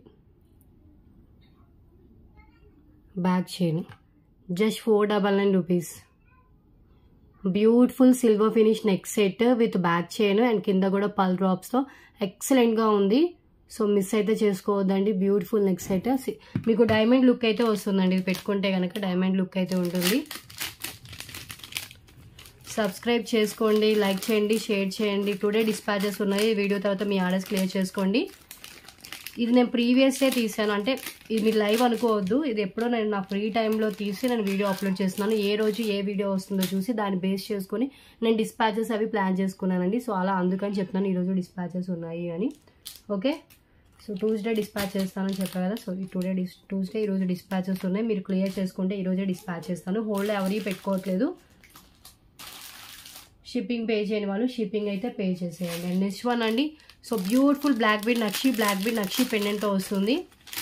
Back chain just four double nine rupees. Beautiful silver finish neck set with back chain and కింద కూడా పల్ డ్రాప్స్తో ఎక్సలెంట్గా ఉంది. సో మిస్ అయితే చేసుకోవద్దండి. Beautiful neck set. మీకు డైమండ్ లుక్ అయితే వస్తుందండి. ఇది పెట్టుకుంటే కనుక డైమండ్ లుక్ అయితే ఉంటుంది. సబ్స్క్రైబ్ చేసుకోండి, లైక్ చేయండి, షేర్ చేయండి. టుడే డిస్పాచెస్ ఉన్నాయి. వీడియో తర్వాత మీ ఆర్డర్స్ క్లియర్ చేసుకోండి. ఇది నేను ప్రీవియస్గా తీసాను, అంటే ఇది మీరు లైవ్ అనుకోవద్దు. ఇది ఎప్పుడో నేను నా ఫ్రీ టైంలో తీసి నేను వీడియో అప్లోడ్ చేస్తున్నాను. ఏ రోజు ఏ వీడియో వస్తుందో చూసి దాన్ని బేస్ చేసుకొని నేను డిస్పాచెస్ అవి ప్లాన్ చేసుకున్నానండి. సో అలా అందుకని చెప్తున్నాను ఈరోజు డిస్పాచెస్ ఉన్నాయి అని. ఓకే, సో ట్యూస్డే డిస్పాచ్ చేస్తానని చెప్పాను కదా. సో ఈ టుడే డిస్ ట్యూస్డే ఈరోజు డిస్పాచెస్ ఉన్నాయి. మీరు క్లియర్ చేసుకుంటే ఈరోజే డిస్పాచ్ చేస్తాను. హోల్డ్ ఎవరీ పెట్టుకోవట్లేదు. షిప్పింగ్ పే చేయని వాళ్ళు షిప్పింగ్ అయితే పే చేసేయండి. అండ్ నెక్స్ట్ వన్ అండి. So beautiful black bead nakshi black bead nakshi పెండెంట్తో వస్తుంది.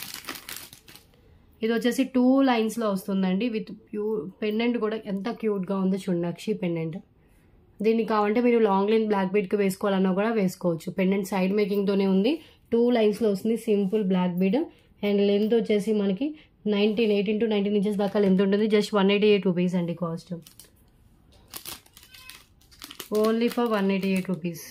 ఇది వచ్చేసి టూ లైన్స్లో వస్తుందండి. విత్ ప్యూ పెండెంట్ కూడా ఎంత క్యూట్గా ఉందో చూడండి. నక్షి పెండెంట్. దీన్ని కావాలంటే మీరు లాంగ్ లైన్ బ్లాక్ బీడ్కి వేసుకోవాలన్నా కూడా వేసుకోవచ్చు. పెండెంట్ సైడ్ మేకింగ్తోనే ఉంది. టూ లైన్స్లో వస్తుంది. Simple black bead. And length వచ్చేసి మనకి nineteen eighteen to nineteen inches దాకా లెంత్ ఉంటుంది. Just one eighty eight rupees అండి cost. Only for one eighty eight rupees.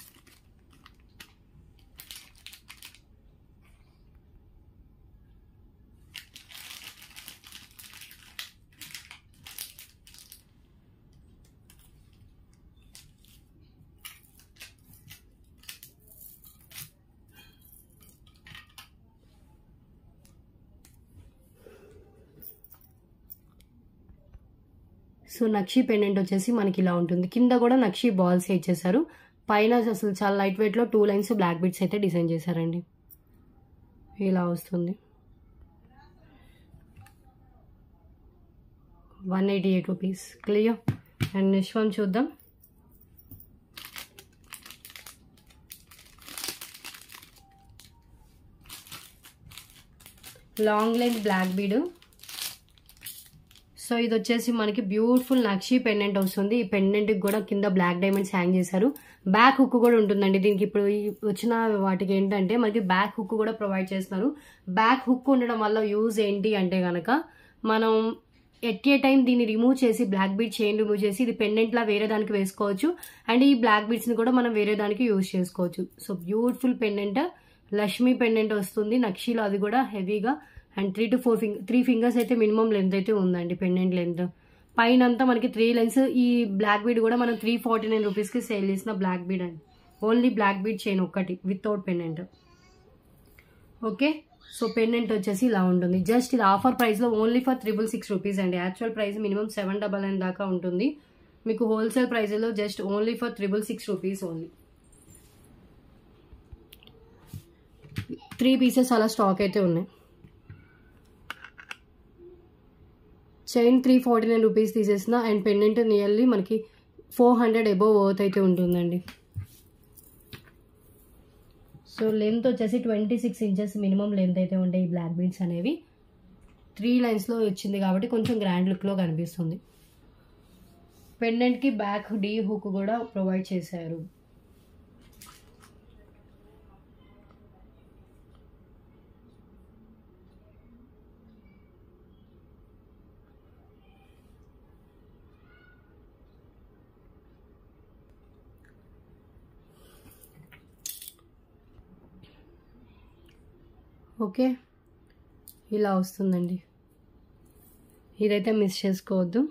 So nakshi pendant వచ్చేసి మనకి ఇలా ఉంటుంది. కింద కూడా నక్షి బాల్స్ ఇచ్చేసారు. పైన అసలు చాలా లైట్ వెయిట్లో టూ లైన్స్ బ్లాక్ బీడ్స్ అయితే డిజైన్ చేశారండి. ఇలా వస్తుంది. One eighty eight rupees clear. And next one చూద్దాం. Long length black bead. So ఇది వచ్చేసి మనకి బ్యూటిఫుల్ నక్షి పెండెంట్ వస్తుంది. ఈ పెండెంట్కి కూడా కింద బ్లాక్ డైమండ్స్ హ్యాంగ్ చేశారు. బ్యాక్ హుక్ కూడా ఉంటుందండి. దీనికి ఇప్పుడు వచ్చిన వాటికి ఏంటంటే మనకి బ్యాక్ హుక్ కూడా ప్రొవైడ్ చేస్తున్నారు. బ్యాక్ హుక్ ఉండడం వల్ల యూజ్ ఏంటి అంటే కనుక మనం ఎట్ ఏ టైం దీన్ని రిమూవ్ చేసి బ్లాక్ బీడ్ చైన్ రిమూవ్ చేసి ఇది పెండెంట్లా వేరే దానికి వేసుకోవచ్చు. అండ్ ఈ బ్లాక్ బీడ్స్ని కూడా మనం వేరే దానికి యూజ్ చేసుకోవచ్చు. So beautiful pendant. Lakshmi pendant వస్తుంది నక్షిలో. అది కూడా హెవీగా. And three to four finger three fingers అయితే మినిమం లెంత్ అయితే ఉందండి పెండెంట్ లెంత్. పైన అంతా మనకి త్రీ లైన్స్. ఈ బ్లాక్ బీడ్ కూడా మనం త్రీ ఫార్టీ నైన్ రూపీస్కి సేల్ చేసిన బ్లాక్ బీడ్ అండి. ఓన్లీ బ్లాక్ బీడ్ చైన్ ఒక్కటి without pendant. Okay, so pendant వచ్చేసి ఇలా ఉంటుంది. జస్ట్ ఇది ఆఫర్ ప్రైస్లో only for triple six rupees అండి. Actual price minimum seven double nine దాకా ఉంటుంది. మీకు హోల్సేల్ ప్రైస్లో just only for triple six rupees only. Three pieces అలా స్టాక్ అయితే ఉన్నాయి. Chain three forty nine rupees తీసేసిన అండ్ పెండెంట్ నియర్లీ మనకి ఫోర్ హండ్రెడ్ అబోవ్ వర్త్ అయితే ఉంటుందండి. సో లెంత్ వచ్చేసి twenty six inches minimum length అయితే ఉంటాయి ఈ బ్లాక్ బీడ్స్ అనేవి. త్రీ లైన్స్లో వచ్చింది కాబట్టి కొంచెం గ్రాండ్ లుక్లో కనిపిస్తుంది. పెండెంట్కి బ్యాక్ డీ హుక్ కూడా ప్రొవైడ్ చేశారు. ఓకే, ఇలా వస్తుందండి. ఇదైతే మిస్ చేసుకోవద్దు.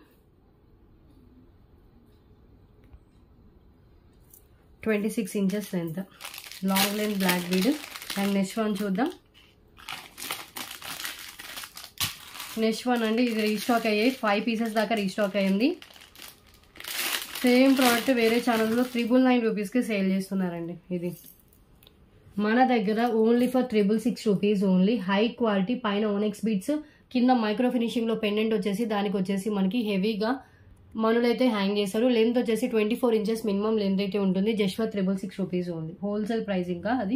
Twenty six inches length, long length black bead. And next one చూద్దాం. నెక్స్ట్ వన్ అండి, ఇది రీస్టాక్ అయ్యాయి. ఫైవ్ పీసెస్ దాకా రీస్టాక్ అయ్యింది. సేమ్ ప్రోడక్ట్ వేరే ఛానల్లో త్రిబుల్ నైన్ రూపీస్కి సేల్ చేస్తున్నారండి. ఇది మన దగ్గర only for triple six rupees only. High quality, పైన ఓనెక్స్ బీడ్స్, కింద మైక్రో ఫినిషింగ్లో పెండెంట్ వచ్చేసి దానికి వచ్చేసి మనకి హెవీగా మనులైతే హ్యాంగ్ చేస్తారు. లెంత్ వచ్చేసి twenty four inches minimum length అయితే ఉంటుంది. Just for triple six rupees only. Wholesale price ఇంకా అది.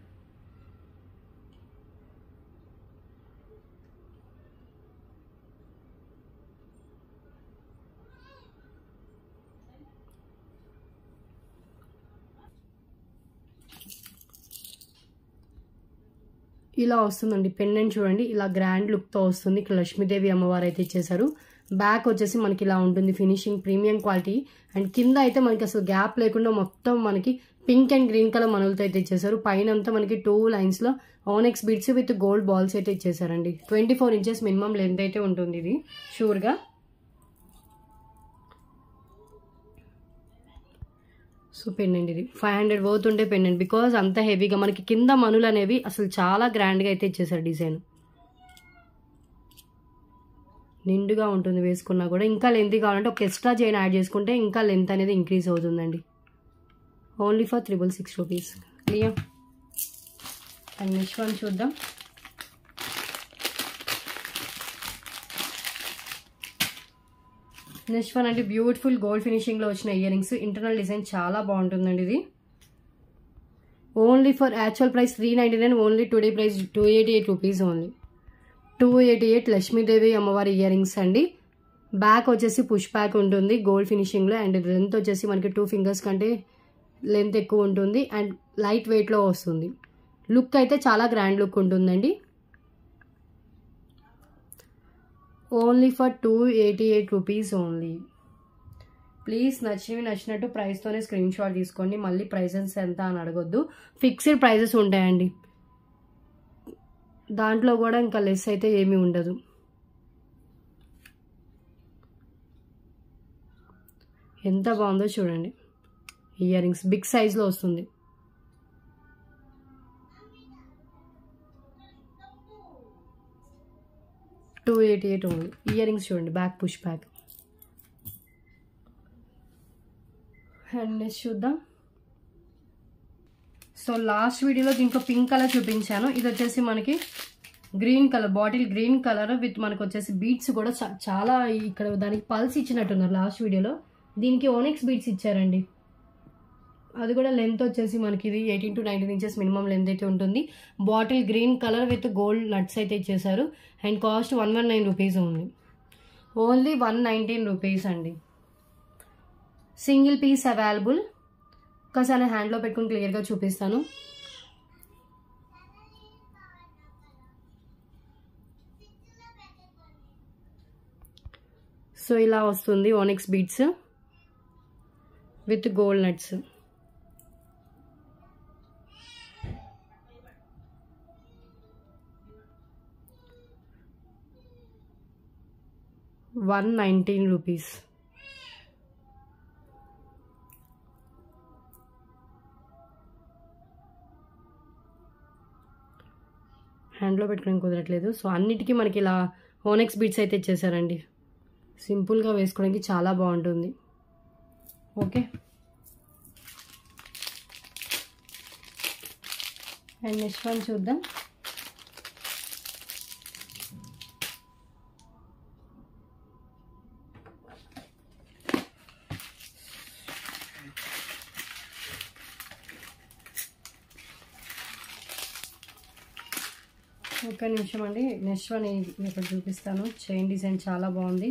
ఇలా వస్తుందండి పెండెంట్ చూడండి. ఇలా గ్రాండ్ లుక్తో వస్తుంది. ఇక్కడ లక్ష్మీదేవి అమ్మవారు అయితే ఇచ్చేసారు. బ్యాక్ వచ్చేసి మనకి ఇలా ఉంటుంది. Finishing premium quality. అండ్ కింద అయితే మనకి అసలు గ్యాప్ లేకుండా మొత్తం మనకి పింక్ అండ్ గ్రీన్ కలర్ మనులతో అయితే ఇచ్చేసారు. పైన అంతా మనకి టూ లైన్స్లో onyx beads with gold balls అయితే ఇచ్చేసారండి. Twenty four inches minimum length అయితే ఉంటుంది ఇది షూర్గా. సో పెండెంట్ ఇది ఫైవ్ హండ్రెడ్ వర్త్ ఉంటే పెండెంట్, బికాజ్ అంత హెవీగా మనకి కింద మనులు అనేవి అసలు చాలా గ్రాండ్గా అయితే ఇచ్చేసారు. డిజైన్ నిండుగా ఉంటుంది వేసుకున్నా కూడా. ఇంకా లెంత్ కావాలంటే ఒక ఎక్స్ట్రా చైన్ యాడ్ చేసుకుంటే ఇంకా లెంత్ అనేది ఇంక్రీజ్ అవుతుందండి. Only for triple six rupees. Clear. And next one చూద్దాం. నెక్స్ట్ వన్ అంటే బ్యూటిఫుల్ గోల్డ్ ఫినిషింగ్లో వచ్చిన ఇయర్ రింగ్స్. ఇంటర్నల్ డిజైన్ చాలా బాగుంటుందండి ఇది. Only for actual price three ninety nine only today price two eighty eight rupees only. Two eighty eight Lakshmi Devi అమ్మవారి ear rings అండి. Back వచ్చేసి పుష్ బ్యాక్ ఉంటుంది గోల్డ్ ఫినిషింగ్లో. అండ్ లెంత్ వచ్చేసి మనకి టూ ఫింగర్స్ కంటే లెంత్ ఎక్కువ ఉంటుంది. అండ్ లైట్ వెయిట్లో వస్తుంది. లుక్ అయితే చాలా గ్రాండ్ లుక్ ఉంటుందండి. Only for two eighty eight rupees only. Please నచ్చినవి నచ్చినట్టు ప్రైస్తోనే స్క్రీన్ షాట్ తీసుకోండి. మళ్ళీ ప్రైసెస్ ఎంత అని అడగొద్దు. ఫిక్స్డ్ ప్రైజెస్ ఉంటాయండి. దాంట్లో కూడా ఇంకా లెస్ అయితే ఏమీ ఉండదు. ఎంత బాగుందో చూడండి. ఇయర్ రింగ్స్ బిగ్ సైజ్లో వస్తుంది. Two eighty eight only. Ear rings చూడండి, back push back. And next చూద్దాం. సో లాస్ట్ వీడియోలో దీంట్లో పింక్ కలర్ చూపించాను. ఇది వచ్చేసి మనకి green colour, bottle green colour with మనకు వచ్చేసి బీట్స్ కూడా చాలా ఇక్కడ దానికి పల్స్ ఇచ్చినట్టున్నారు లాస్ట్ వీడియోలో. దీనికి ఓనెక్స్ బీట్స్ ఇచ్చారండి. అది కూడా లెంత్ వచ్చేసి మనకి ఇది eighteen to nineteen inches minimum length అయితే ఉంటుంది. Bottle green colour with gold nuts అయితే ఇచ్చేసారు. And cost one one nine rupees ఉంది. ఓన్లీ వన్ నైన్టీన్ రూపీస్ అండి. Single piece available. ఒకసారి హ్యాండ్లో పెట్టుకుని క్లియర్గా చూపిస్తాను. సో ఇలా వస్తుంది onyx beads with gold nuts. One nineteen rupees. హ్యాండ్లో పెట్టుకోవడం కుదరట్లేదు. సో అన్నిటికీ మనకి ఇలా ఓనెక్స్ బీట్స్ అయితే ఇచ్చేసారండి. సింపుల్గా వేసుకోవడానికి చాలా బాగుంటుంది. ఓకే. అండ్ నెక్స్ట్ వన్ చూద్దాం. ఒక నిమిషం అండి. నెక్స్ట్ వన్ ఇక్కడ చూపిస్తాను. చైన్ డిజైన్ చాలా బాగుంది.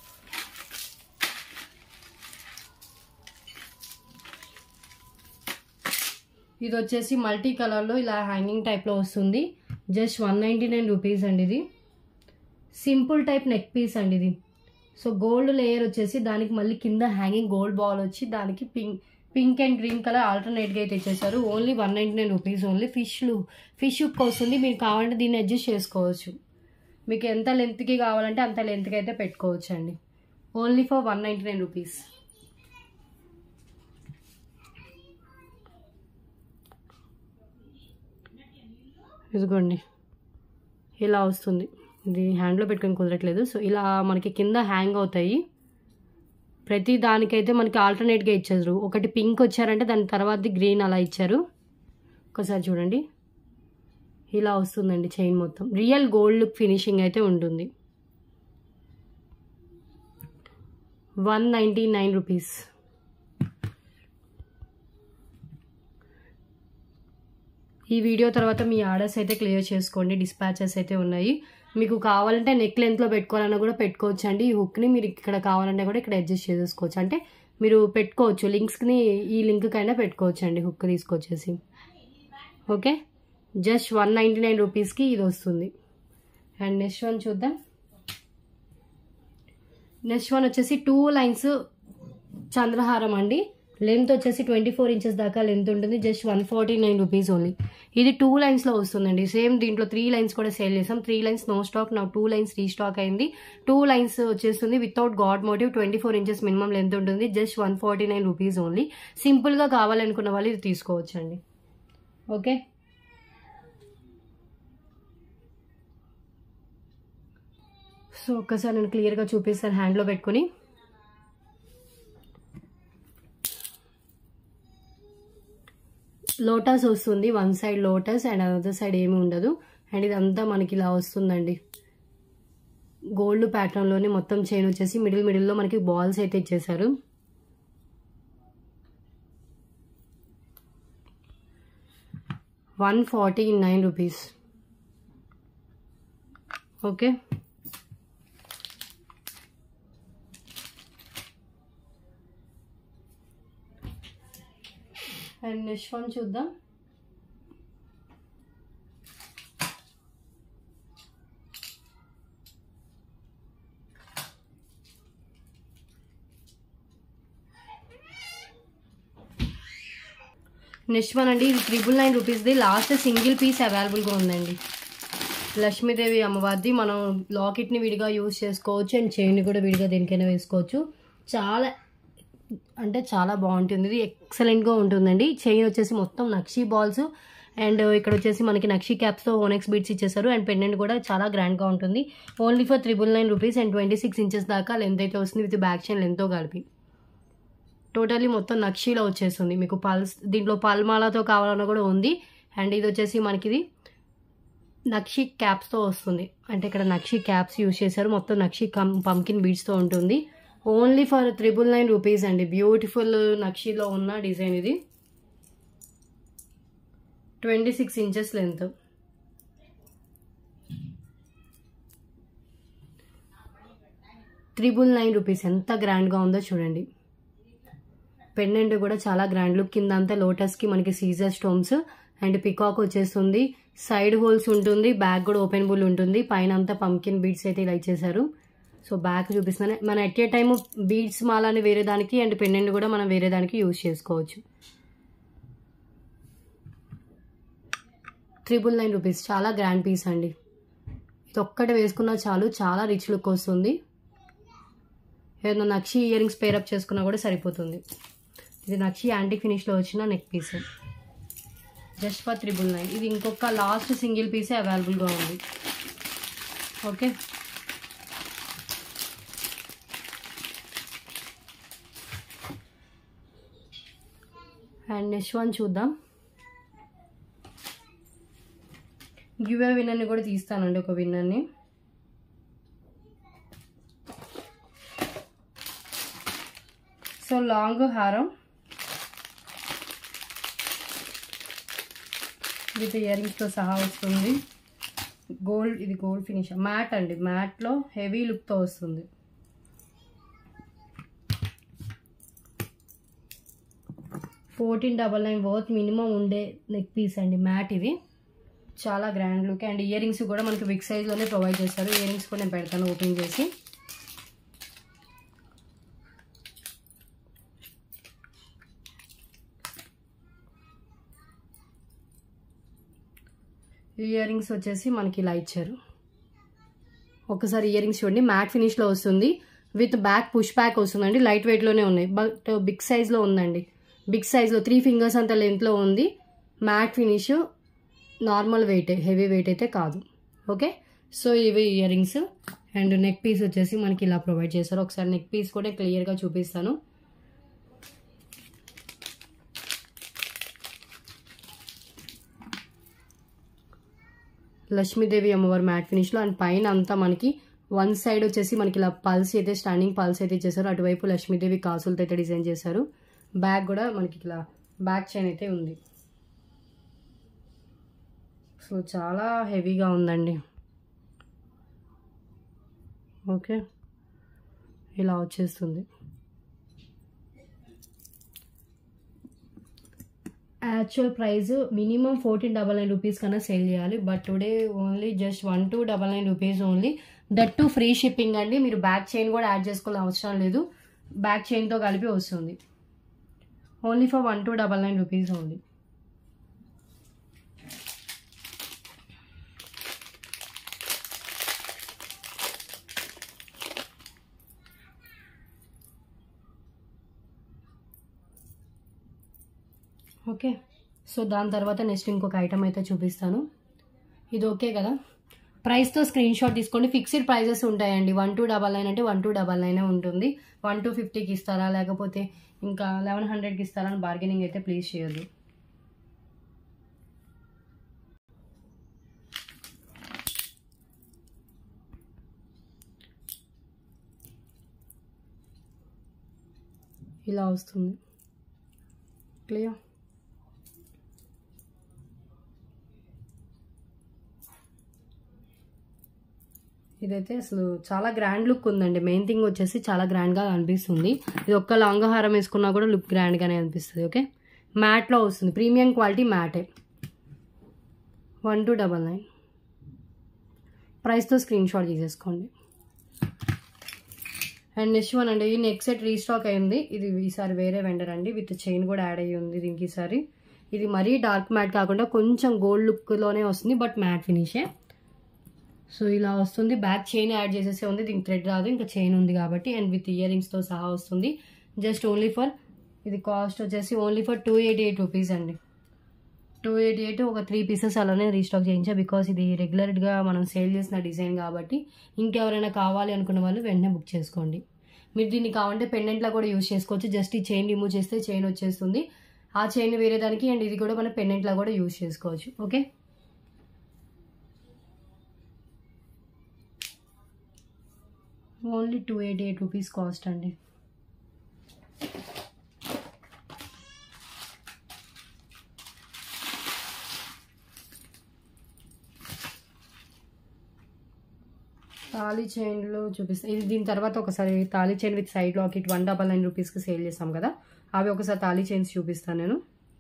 ఇది వచ్చేసి మల్టీ కలర్లో ఇలా హ్యాంగింగ్ టైప్లో వస్తుంది. Just one ninety nine rupees అండి. ఇది సింపుల్ టైప్ నెక్ పీస్ అండి ఇది. సో గోల్డ్ లేయర్ వచ్చేసి దానికి మళ్ళీ కింద హ్యాంగింగ్ గోల్డ్ బాల్ వచ్చి దానికి pink pink and green colour ఆల్టర్నేట్గా అయితే ఇచ్చేసారు. Only one ninety nine rupees only. ఫిష్లు ఫిష్ హుక్ వస్తుంది. మీరు కావాలంటే దీన్ని అడ్జస్ట్ చేసుకోవచ్చు. మీకు ఎంత లెంత్కి కావాలంటే అంత లెంత్కి అయితే పెట్టుకోవచ్చు అండి. Only for one ninety nine rupees. ఇదిగోండి ఇలా వస్తుంది. ఇది హ్యాండ్లో పెట్టుకొని కుదరట్లేదు. సో ఇలా మనకి కింద హ్యాంగ్ అవుతాయి. ప్రతి దానికైతే మనకి ఆల్టర్నేట్గా ఇచ్చారు. ఒకటి పింక్ వచ్చారంటే దాని తర్వాత గ్రీన్ అలా ఇచ్చారు. ఒకసారి చూడండి ఇలా వస్తుందండి చైన్ మొత్తం. రియల్ గోల్డ్ లుక్ ఫినిషింగ్ అయితే ఉంటుంది. One ninety nine rupees. ఈ వీడియో తర్వాత మీ ఆర్డర్స్ అయితే క్లియర్ చేసుకోండి. డిస్పాచెస్ అయితే ఉన్నాయి. మీకు కావాలంటే నెక్ లెంత్లో పెట్టుకోవాలన్నా కూడా పెట్టుకోవచ్చు అండి. ఈ హుక్ని మీరు ఇక్కడ కావాలంటే కూడా ఇక్కడ అడ్జస్ట్ చేసుకోవచ్చు. అంటే మీరు పెట్టుకోవచ్చు. లింక్స్ని ఈ లింక్కైనా పెట్టుకోవచ్చు అండి హుక్ తీసుకొచ్చేసి. Okay. Just one ninety nine రూపీస్కి ఇది వస్తుంది. అండ్ నెక్స్ట్ వన్ చూద్దాం. నెక్స్ట్ వన్ వచ్చేసి టూ లైన్స్ చంద్రహారం అండి. లెంత్ వచ్చేసి ట్వంటీ ఫోర్ ఇంచెస్ దాకా లెంత్ ఉంటుంది. Just one forty nine rupees only. ఇది టూ లైన్స్లో వస్తుందండి. సేమ్ దీంట్లో త్రీ లైన్స్ కూడా సేల్ చేసాం. Three lines no stock. నా టూ లైన్స్ రీస్టాక్ అయింది. టూ లైన్స్ వచ్చేస్తుంది without god motif. Twenty four inches minimum length ఉంటుంది. Just one forty nine rupees only. సింపుల్గా కావాలనుకున్న వాళ్ళు ఇది తీసుకోవచ్చండి. ఓకే. సో ఒక్కసారి నేను క్లియర్గా చూపిస్తాను హ్యాండ్లో పెట్టుకుని. లోటస్ వస్తుంది. One side lotus and other side ఏమి ఉండదు. అండ్ ఇదంతా మనకి ఇలా వస్తుందండి. గోల్డ్ ప్యాటర్న్లోనే మొత్తం చైన్ వచ్చేసి మిడిల్ మిడిల్లో మనకి బాల్స్ అయితే ఇచ్చేసారు. One forty nine rupees. Okay. And next one చూద్దాం. నెక్స్ట్ వన్ అండి. ఇది త్రిబుల్ నైన్ రూపీస్ది. లాస్ట్ సింగిల్ పీస్ అవైలబుల్గా ఉందండి. లక్ష్మీదేవి అమ్మవారిది. మనం లాకెట్ని విడిగా యూజ్ చేసుకోవచ్చు అండ్ చైన్ని కూడా విడిగా దేనికైనా వేసుకోవచ్చు. చాలా అంటే చాలా బాగుంటుంది. ఇది ఎక్సలెంట్గా ఉంటుందండి. చైన్ వచ్చేసి మొత్తం నక్షీ బాల్స్ అండ్ ఇక్కడ వచ్చేసి మనకి నక్షీ క్యాప్స్తో ఓనెక్స్ బీట్స్ ఇచ్చేసారు. అండ్ పెండెంట్ కూడా చాలా గ్రాండ్గా ఉంటుంది. Only for triple nine rupees. And twenty six inches దాకా లెంత్ అయితే వస్తుంది విత్ బ్యాక్ చైన్ లెంత్తో కలిపి. టోటల్లీ మొత్తం నక్షీలో వచ్చేస్తుంది. మీకు పల్స్ దీంట్లో పల్మాలతో కావాలన్నా కూడా ఉంది. అండ్ ఇది వచ్చేసి మనకి ఇది నక్షీ క్యాప్స్తో వస్తుంది. అంటే ఇక్కడ నక్షీ క్యాప్స్ యూజ్ చేశారు. మొత్తం నక్షీ కం పంకిన్ బీడ్స్తో ఉంటుంది. Only for triple nine rupees అండి. బ్యూటిఫుల్ నక్షీలో ఉన్న డిజైన్ ఇది. Twenty six inches length. Triple nine rupees. ఎంత గ్రాండ్గా ఉందో చూడండి. పెండెంట్ కూడా చాలా గ్రాండ్ లుక్. కింద అంతా లోటస్కి మనకి సీజర్ స్టోన్స్ అండ్ పికాక్ వచ్చేస్తుంది. సైడ్ హోల్స్ ఉంటుంది. బ్యాక్ కూడా ఓపెనబుల్ ఉంటుంది. పైన అంతా పంకిన్ బీడ్స్ అయితే ఇలా ఇచ్చేసారు. సో బ్యాక్ చూపిస్తున్నాను. మన ఎట్ ఏ టైమ్ బీడ్స్ మాలని వేరే దానికి అండ్ పెండెంట్ కూడా మనం వేరే దానికి యూజ్ చేసుకోవచ్చు. Triple nine rupees. చాలా గ్రాండ్ పీస్ అండి. ఇది ఒక్కటే వేసుకున్నా చాలు. చాలా రిచ్ లుక్ వస్తుంది. ఏదైనా నక్షి ఇయర్ రింగ్స్ పేరప్ చేసుకున్నా కూడా సరిపోతుంది. ఇది నక్షి యాంటిక్ ఫినిష్లో వచ్చిన neck piece. Just for triple nine. ఇది ఇంకొక లాస్ట్ సింగిల్ పీసే అవైలబుల్గా ఉంది. ఓకే. అండ్ నెక్స్ట్ వన్ చూద్దాం. గివ్ అవే విన్నర్ని కూడా తీస్తానండి, ఒక విన్నర్ని. సో లాంగ్ హారం విత్ ఇయర్ రింగ్స్తో సహా వస్తుంది. గోల్డ్, ఇది గోల్డ్ ఫినిష్ మ్యాట్ అండి, మ్యాట్లో హెవీ లుక్తో వస్తుంది. Fourteen double nine worth minimum ఉండే నెక్ పీస్ అండి, మ్యాట్ ఇది. చాలా grand look. And ear rings కూడా మనకి బిగ్ సైజ్లోనే ప్రొవైడ్ చేస్తారు. ఇయర్ రింగ్స్ కూడా నేను పెడతాను ఓపెన్ చేసి. ఇయర్ రింగ్స్ వచ్చేసి మనకి ఇలా ఇచ్చారు. ఒకసారి ఇయర్ రింగ్స్ చూడండి, మ్యాట్ ఫినిష్లో వస్తుంది. విత్ బ్యాక్ పుష్ బ్యాక్ వస్తుందండి. లైట్ వెయిట్లోనే ఉన్నాయి, బట్ బిగ్ సైజ్లో ఉందండి. బిగ్ సైజ్లో త్రీ ఫింగర్స్ అంత లెంత్లో ఉంది. Matte finish, normal weight, heavy weight అయితే కాదు. ఓకే, సో ఇవి ear rings. And neck piece వచ్చేసి మనకి ఇలా ప్రొవైడ్ చేస్తారు. ఒకసారి నెక్ పీస్ కూడా క్లియర్గా చూపిస్తాను. లక్ష్మీదేవి అమ్మవారి మ్యాట్ ఫినిష్లో. అండ్ పైన అంతా మనకి వన్ సైడ్ వచ్చేసి మనకి ఇలా పల్స్ అయితే, స్టాండింగ్ పల్స్ అయితే చేశారు. అటువైపు లక్ష్మీదేవి కాసులతో అయితే డిజైన్ చేశారు. బ్యాక్ కూడా మనకి ఇలా బ్యాక్ చైన్ అయితే ఉంది. సో చాలా హెవీగా ఉందండి. ఓకే, ఇలా వచ్చేస్తుంది. Actual price minimum fourteen double nine rupees కన్నా సేల్ చేయాలి. But today only just one two double nine rupees only. That too free shipping అండి. మీరు బ్యాక్ చైన్ కూడా యాడ్ చేసుకోవాల్సిన అవసరం లేదు, బ్యాక్ చైన్తో కలిపి వస్తుంది. Only for one two double nine rupees only. Okay, so దాని తర్వాత నెక్స్ట్ ఇంకొక ఐటమ్ అయితే చూపిస్తాను. ఇది ఓకే కదా, ప్రైస్తో స్క్రీన్ షాట్ తీసుకోండి. ఫిక్స్డ్ ప్రైజెస్ ఉంటాయండి. వన్ టూ డబల్ నైన్ అంటే వన్ టూ డబల్ నైనే ఉంటుంది. వన్ టూ ఫిఫ్టీకి ఇస్తారా, లేకపోతే ఇంకా లెవెన్ హండ్రెడ్కి ఇస్తారా అని బార్గెనింగ్ అయితే ప్లీజ్ చేయొద్దు. ఇలా వస్తుంది, క్లియర్. ఇదైతే అసలు చాలా గ్రాండ్ లుక్ ఉందండి. మెయిన్ థింగ్ వచ్చేసి చాలా గ్రాండ్గా అనిపిస్తుంది. ఇది ఒక్క లాంగ్ హారం వేసుకున్నా కూడా లుక్ గ్రాండ్గానే అనిపిస్తుంది. ఓకే, మ్యాట్లో వస్తుంది, ప్రీమియం క్వాలిటీ మ్యాటే. వన్ టూ డబల్ నైన్ ప్రైస్తో స్క్రీన్ షాట్ తీసేసుకోండి. అండ్ నెక్స్ట్ వన్ అండి, ఈ నెక్ సెట్ రీస్టాక్ అయింది. ఇది ఈసారి వేరే వెండర్ అండి, విత్ చైన్ కూడా యాడ్ అయ్యి ఉంది దీనికి ఈసారి. ఇది మరీ డార్క్ మ్యాట్ కాకుండా కొంచెం గోల్డ్ లుక్లోనే వస్తుంది, బట్ మ్యాట్ ఫినిషే. సో ఇలా వస్తుంది. బ్యాక్ చైన్ యాడ్ చేసేసే ఉంది, దీనికి థ్రెడ్ రాదు, ఇంకా చైన్ ఉంది కాబట్టి. అండ్ విత్ ఇయర్ రింగ్స్తో సహా వస్తుంది. జస్ట్ ఓన్లీ ఫర్, ఇది కాస్ట్ వచ్చేసి only for two eighty eight rupees అండి. టూ ఎయిటీ ఎయిట్ ఒక త్రీ పీసెస్ అలానే రీస్టాక్ చేయించా, బికాస్ ఇది రెగ్యులర్గా మనం సేల్ చేసిన డిజైన్ కాబట్టి. ఇంకెవరైనా కావాలి అనుకున్న వాళ్ళు వెంటనే బుక్ చేసుకోండి. మీరు దీన్ని కావాలంటే పెండెంట్లా కూడా యూజ్ చేసుకోవచ్చు. జస్ట్ ఈ చైన్ రిమూవ్ చేస్తే చైన్ వచ్చేస్తుంది. ఆ చైన్ వేరే దానికి, అండ్ ఇది కూడా మనం పెండెంట్లా కూడా యూజ్ చేసుకోవచ్చు. Okay, only two eighty eight rupees cost అండి. తాళీ చైన్లో చూపిస్తాను. ఇది దీని తర్వాత ఒకసారి తాళీ chain with side locket one double nine రూపీస్కి సేల్ చేస్తాం కదా, అవి ఒకసారి తాళీ చైన్స్ చూపిస్తాను నేను.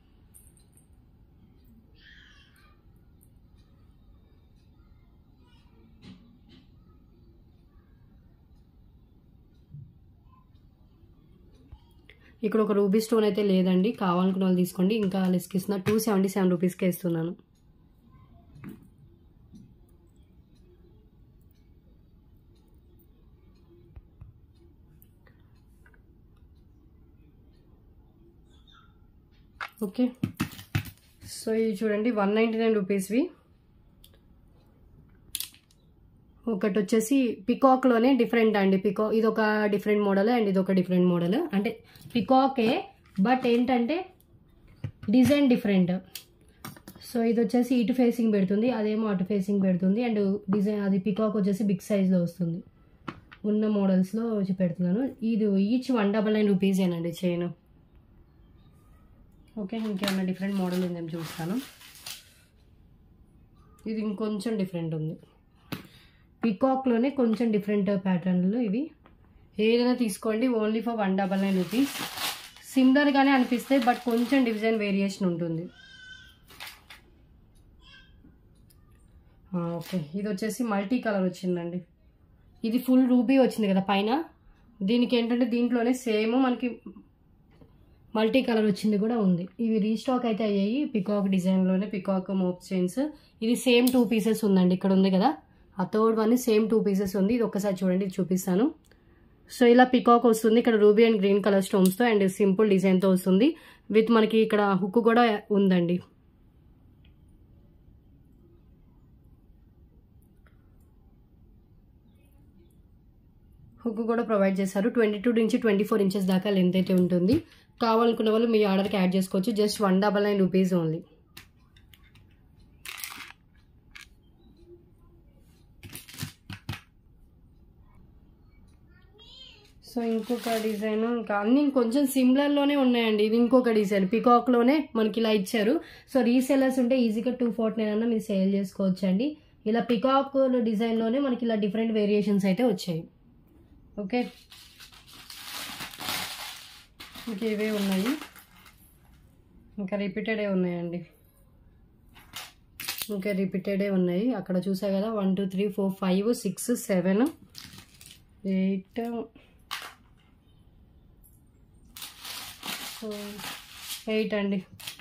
ఇక్కడ ఒక రూబీ స్టోన్ అయితే లేదండి, కావాలనుకున్న వాళ్ళు తీసుకోండి. ఇంకా లెస్కి ఇస్తున్నా, టూ సెవెంటీ సెవెన్ రూపీస్కే ఇస్తున్నాను. ఓకే, సో ఇవి చూడండి వన్ నైంటీ నైన్ రూపీస్వి. ఒకటి వచ్చేసి పికాక్లోనే డిఫరెంట్ అండి. పికాక్ ఇది ఒక డిఫరెంట్ మోడల్, అండ్ ఇది ఒక డిఫరెంట్ మోడల్. అంటే పికాకే, బట్ ఏంటంటే డిజైన్ డిఫరెంట్. సో ఇది వచ్చేసి ఇటు ఫేసింగ్ పెడుతుంది, అదేమో అటు ఫేసింగ్ పెడుతుంది. అండ్ డిజైన్ అది పికాక్ వచ్చేసి బిగ్ సైజ్లో వస్తుంది. ఉన్న మోడల్స్లో వచ్చి పెడుతున్నాను. ఇది ఈచ్ వన్ డబల్ నైన్ రూపీసేనండి చైన్. ఓకే, ఇంకేమైనా డిఫరెంట్ మోడల్ ఉందేమో చూస్తాను. ఇది ఇంకొంచెం డిఫరెంట్ ఉంది, పికాక్లోనే కొంచెం డిఫరెంట్ ప్యాటర్న్లు ఇవి. ఏదైనా తీసుకోండి, only for one double nine rupees. సిమిలర్గానే అనిపిస్తాయి, బట్ కొంచెం డిజైన్ వేరియేషన్ ఉంటుంది. ఓకే, ఇది వచ్చేసి మల్టీ కలర్ వచ్చిందండి. ఇది ఫుల్ రూబీ వచ్చింది కదా పైన, దీనికి ఏంటంటే దీంట్లోనే సేమ్ మనకి మల్టీ కలర్ వచ్చింది కూడా ఉంది. ఇవి రీస్టాక్ అయితే అయ్యాయి పికాక్ డిజైన్లోనే, పికాక్ మోప్ చైన్స్. ఇది సేమ్ టూ పీసెస్ ఉందండి, ఇక్కడ ఉంది కదా ఆ third one same two pieces ఉంది. ఇది ఒక్కసారి చూడండి, ఇది చూపిస్తాను. సో ఇలా పికాక్ వస్తుంది, ఇక్కడ రూబీ అండ్ గ్రీన్ కలర్ స్టోన్స్తో అండ్ సింపుల్ డిజైన్తో వస్తుంది. విత్ మనకి ఇక్కడ హుక్ కూడా ఉందండి. హుక్ కూడా ప్రొవైడ్ చేశారు. ట్వంటీ టూ నుంచి ట్వంటీ ఫోర్ ఇంచెస్ దాకా లెంత్ అయితే ఉంటుంది. కావాలనుకున్న వాళ్ళు మీ ఆర్డర్కి యాడ్ చేసుకోవచ్చు. Just one double nine rupees only. So ఇంకొక డిజైన్, ఇంకా అన్ని కొంచెం సిమిలర్లోనే ఉన్నాయండి. ఇది ఇంకొక డిజైన్ పికాక్లోనే మనకి ఇలా ఇచ్చారు. సో రీసెలర్స్ ఉంటే ఈజీగా టూ ఫార్టీ నైన్ అన్న మీరు సేల్ చేసుకోవచ్చు అండి. ఇలా పికాక్ డిజైన్లోనే మనకి ఇలా డిఫరెంట్ వేరియేషన్స్ అయితే వచ్చాయి. ఓకే, ఇంకా ఇవే ఉన్నాయి, ఇంకా రిపీటెడే ఉన్నాయండి. ఇంకా రిపీటెడే ఉన్నాయి. అక్కడ చూసా కదా one two three four five six seven eight eight అండి,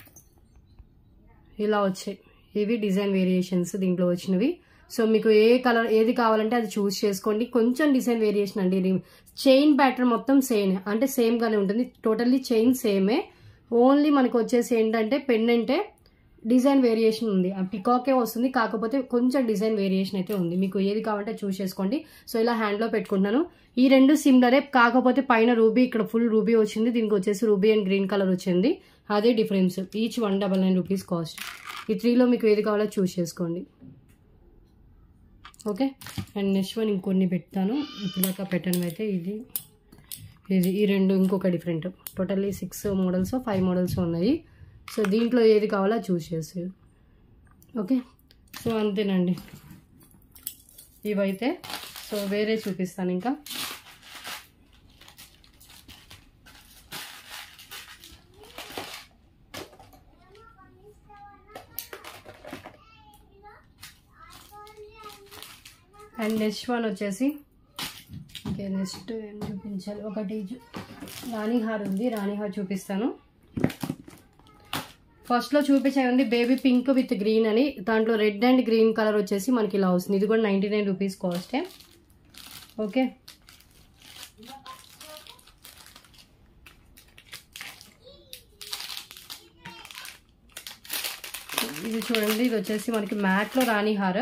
ఇలా వచ్చాయి. ఇవి డిజైన్ వేరియేషన్స్ దీంట్లో వచ్చినవి. సో మీకు ఏ కలర్ ఏది కావాలంటే అది చూస్ చేసుకోండి. కొంచెం డిజైన్ వేరియేషన్ అండి. చైన్ ప్యాటర్న్ మొత్తం సేమ్ అంటే సేమ్ గానే ఉంటుంది. టోటల్లీ చైన్ సేమే, ఓన్లీ మనకు వచ్చేసి ఏంటంటే పెండెంటే డిజైన్ వేరియేషన్ ఉంది. ఆ పికాకే వస్తుంది, కాకపోతే కొంచెం డిజైన్ వేరియేషన్ అయితే ఉంది. మీకు ఏది కావాలంటే చూస్ చేసుకోండి. సో ఇలా హ్యాండ్లో పెట్టుకుంటున్నాను. ఈ రెండు సిమిలరే, కాకపోతే పైన రూబీ ఇక్కడ ఫుల్ రూబీ వచ్చింది, దీనికి వచ్చేసి రూబీ అండ్ గ్రీన్ కలర్ వచ్చింది. అదే difference. Each one double nine rupees cost. ఈ త్రీలో మీకు ఏది కావాలో చూస్ చేసుకోండి. ఓకే, అండ్ నెక్స్ట్ వన్ ఇంకొన్ని పెడతాను. ఇప్పుడు దాకా పెట్టను అయితే ఇది ఇది ఈ రెండు ఇంకొక different. Totally six models five models ఉన్నాయి. సో దీంట్లో ఏది కావాలో చూస్ చేసి. ఓకే, సో అంతేనండి ఇవైతే. సో వేరే చూపిస్తాను ఇంకా. అండ్ నెక్స్ట్ వన్ వచ్చేసి ఓకే నెక్స్ట్ ఏం చూపించాలి, ఒకటి రాణిహార్ ఉంది, రాణిహార్ చూపిస్తాను. ఫస్ట్లో చూపించేది ఉంది బేబీ పింక్ విత్ గ్రీన్ అని, దాంట్లో రెడ్ అండ్ గ్రీన్ కలర్ వచ్చేసి మనకి ఇలా వస్తుంది. ఇది కూడా నైంటీ నైన్ రూపీస్ కాస్టే. ఓకే, ఇది చూడండి, ఇది వచ్చేసి మనకి మ్యాట్లో రాణిహార్,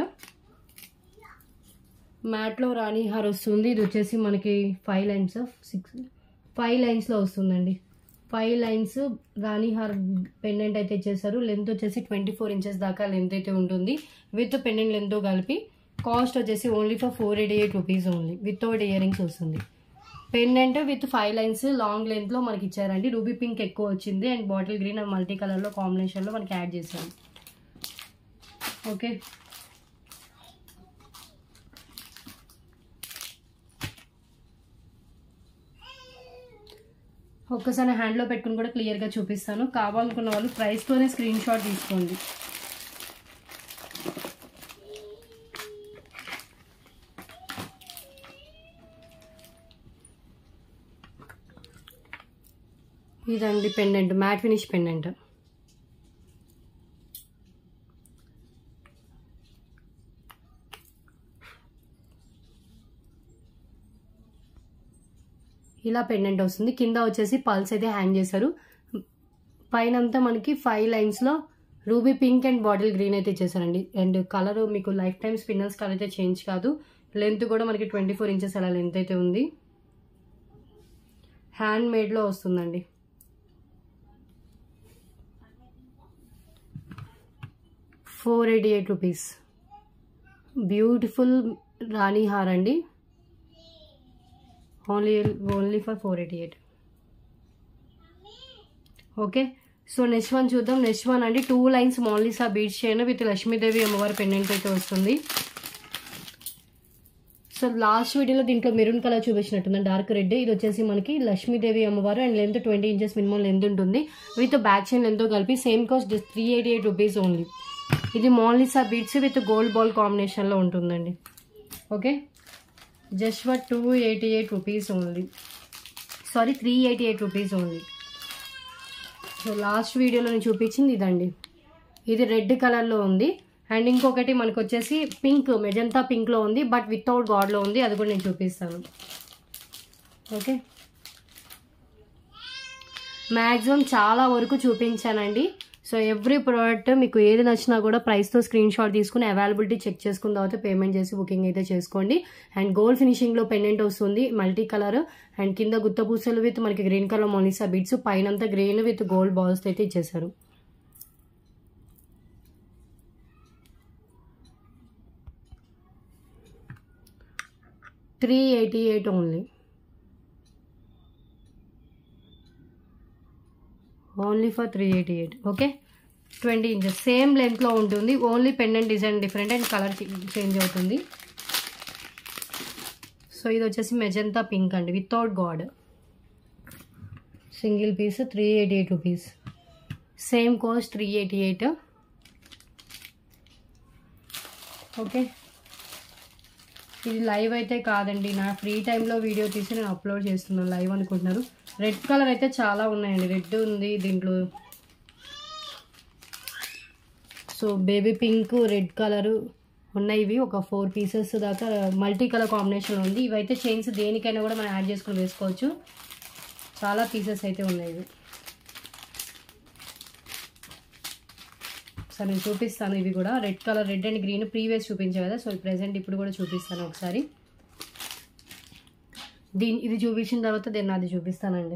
మ్యాట్లో రాణిహార్ వస్తుంది. ఇది వచ్చేసి మనకి ఫైవ్ లైన్స్ సిక్స్ ఫైవ్ లైన్స్లో వస్తుందండి. ఫైవ్ లైన్స్ రాణిహార్ పెండెంట్ అయితే ఇచ్చేసారు. లెంత్ వచ్చేసి ట్వంటీ ఫోర్ ఇంచెస్ దాకా లెంత్ అయితే ఉంటుంది, విత్ పెండెంట్ లెంత్ కలిపి. కాస్ట్ వచ్చేసి only for four eighty eight rupees only, without ear rings వస్తుంది. Pendant with five lines long లెంత్లో మనకి ఇచ్చారండి. రూబీ పింక్ ఎక్కువ వచ్చింది and bottle green and multi కలర్లో కాంబినేషన్లో మనకి యాడ్ చేశారు. ఓకే, ఒక్కసారి హ్యాండ్లో పెట్టుకుని కూడా క్లియర్గా చూపిస్తాను. కావాలనుకున్న వాళ్ళు ప్రైస్తోనే స్క్రీన్ షాట్ తీసుకోండి. ఇదండి పెండెంట్, మ్యాట్ ఫినిష్ పెండెంట్. ఇలా పెండెంట్ వస్తుంది. కింద వచ్చేసి పల్స్ అయితే హ్యాంగ్ చేశారు. పైన అంతా మనకి ఫైవ్ లైన్స్లో ruby pink and bottle green అయితే ఇచ్చేసారండి. అండ్ కలర్ మీకు లైఫ్ టైమ్ స్పిన్నర్స్ కలర్ అయితే చేంజ్ కాదు. లెంత్ కూడా మనకి ట్వంటీ ఫోర్ ఇంచెస్ అలా లెంత్ అయితే ఉంది. హ్యాండ్ మేడ్లో వస్తుందండి. Four eighty eight rupees. Beautiful రాణి హార్ అండి, only only for four eighty eight. Okay, so next one చూద్దాం. నెక్స్ట్ వన్ అండి two lines Mona Lisa beads chain with Lakshmidevi అమ్మవారి పెండెంట్ అయితే వస్తుంది. సో లాస్ట్ వీడియోలో దీంట్లో మెరూన్ కలర్ చూపించినట్టుంది, డార్క్ రెడ్. ఇది వచ్చేసి మనకి లక్ష్మీదేవి అమ్మవారు and length twenty inches minimum length ఉంటుంది విత్ బ్యాక్ చైన్ లెంత్ కలిపి. Same cost just three eighty eight rupees only. ఇది Mona Lisa beads with gold ball కాంబినేషన్లో ఉంటుందండి. Okay, just for two eighty eight rupees only, sorry three eighty eight rupees only. So last వీడియోలో నేను చూపించింది ఇదండి, ఇది red కలర్లో ఉంది. అండ్ ఇంకొకటి మనకు వచ్చేసి పింక్, మెజంతా పింక్లో ఉంది బట్ వితౌట్ గాడ్లో ఉంది, అది కూడా నేను చూపిస్తాను. ఓకే, మ్యాక్సిమం చాలా వరకు చూపించానండి. సో ఎవ్రీ ప్రోడక్ట్ మీకు ఏది నచ్చినా కూడా ప్రైస్తో స్క్రీన్ షాట్ తీసుకుని అవైలబిలిటీ చెక్ చేసుకున్న తర్వాత పేమెంట్ చేసి బుకింగ్ అయితే చేసుకోండి. అండ్ గోల్డ్ ఫినిషింగ్లో పెండెంట్ వస్తుంది మల్టీ కలర్ అండ్ కింద గుత్త పూసలు విత్ మనకి గ్రీన్ కలర్ మోనాలిసా బీడ్స్, పైనంతా గ్రీన్ విత్ గోల్డ్ బాల్స్ అయితే ఇచ్చేసారు. Three eighty eight only, only for three eighty eight. Okay, twenty inches same లెంత్లో ఉంటుంది, only pendant design different and colour change అవుతుంది. సో ఇది వచ్చేసి మెజంతా పింక్ అండి without God, single piece three eighty eight rupees, same cost three eighty eight. Okay, ఇది live అయితే కాదండి, నా ఫ్రీ టైంలో వీడియో తీసి నేను అప్లోడ్ చేస్తున్నాను, లైవ్ అనుకుంటున్నారు. రెడ్ కలర్ అయితే చాలా ఉన్నాయండి, రెడ్ ఉంది దీంట్లో, so baby pink red colour ఉన్నాయి. ఇవి ఒక ఫోర్ పీసెస్ దాకా మల్టీ కలర్ కాంబినేషన్ ఉంది. ఇవైతే చైన్స్ దేనికైనా కూడా మనం యాడ్ చేసుకుని వేసుకోవచ్చు, చాలా పీసెస్ అయితే ఉన్నాయి ఇవి. సో నేను చూపిస్తాను ఇవి కూడా, red colour red and green previous చూపించాను కదా, సో ప్రెజెంట్ ఇప్పుడు కూడా చూపిస్తాను ఒకసారి. దీని ఇది చూపించిన తర్వాత దీన్ని అది చూపిస్తానండి.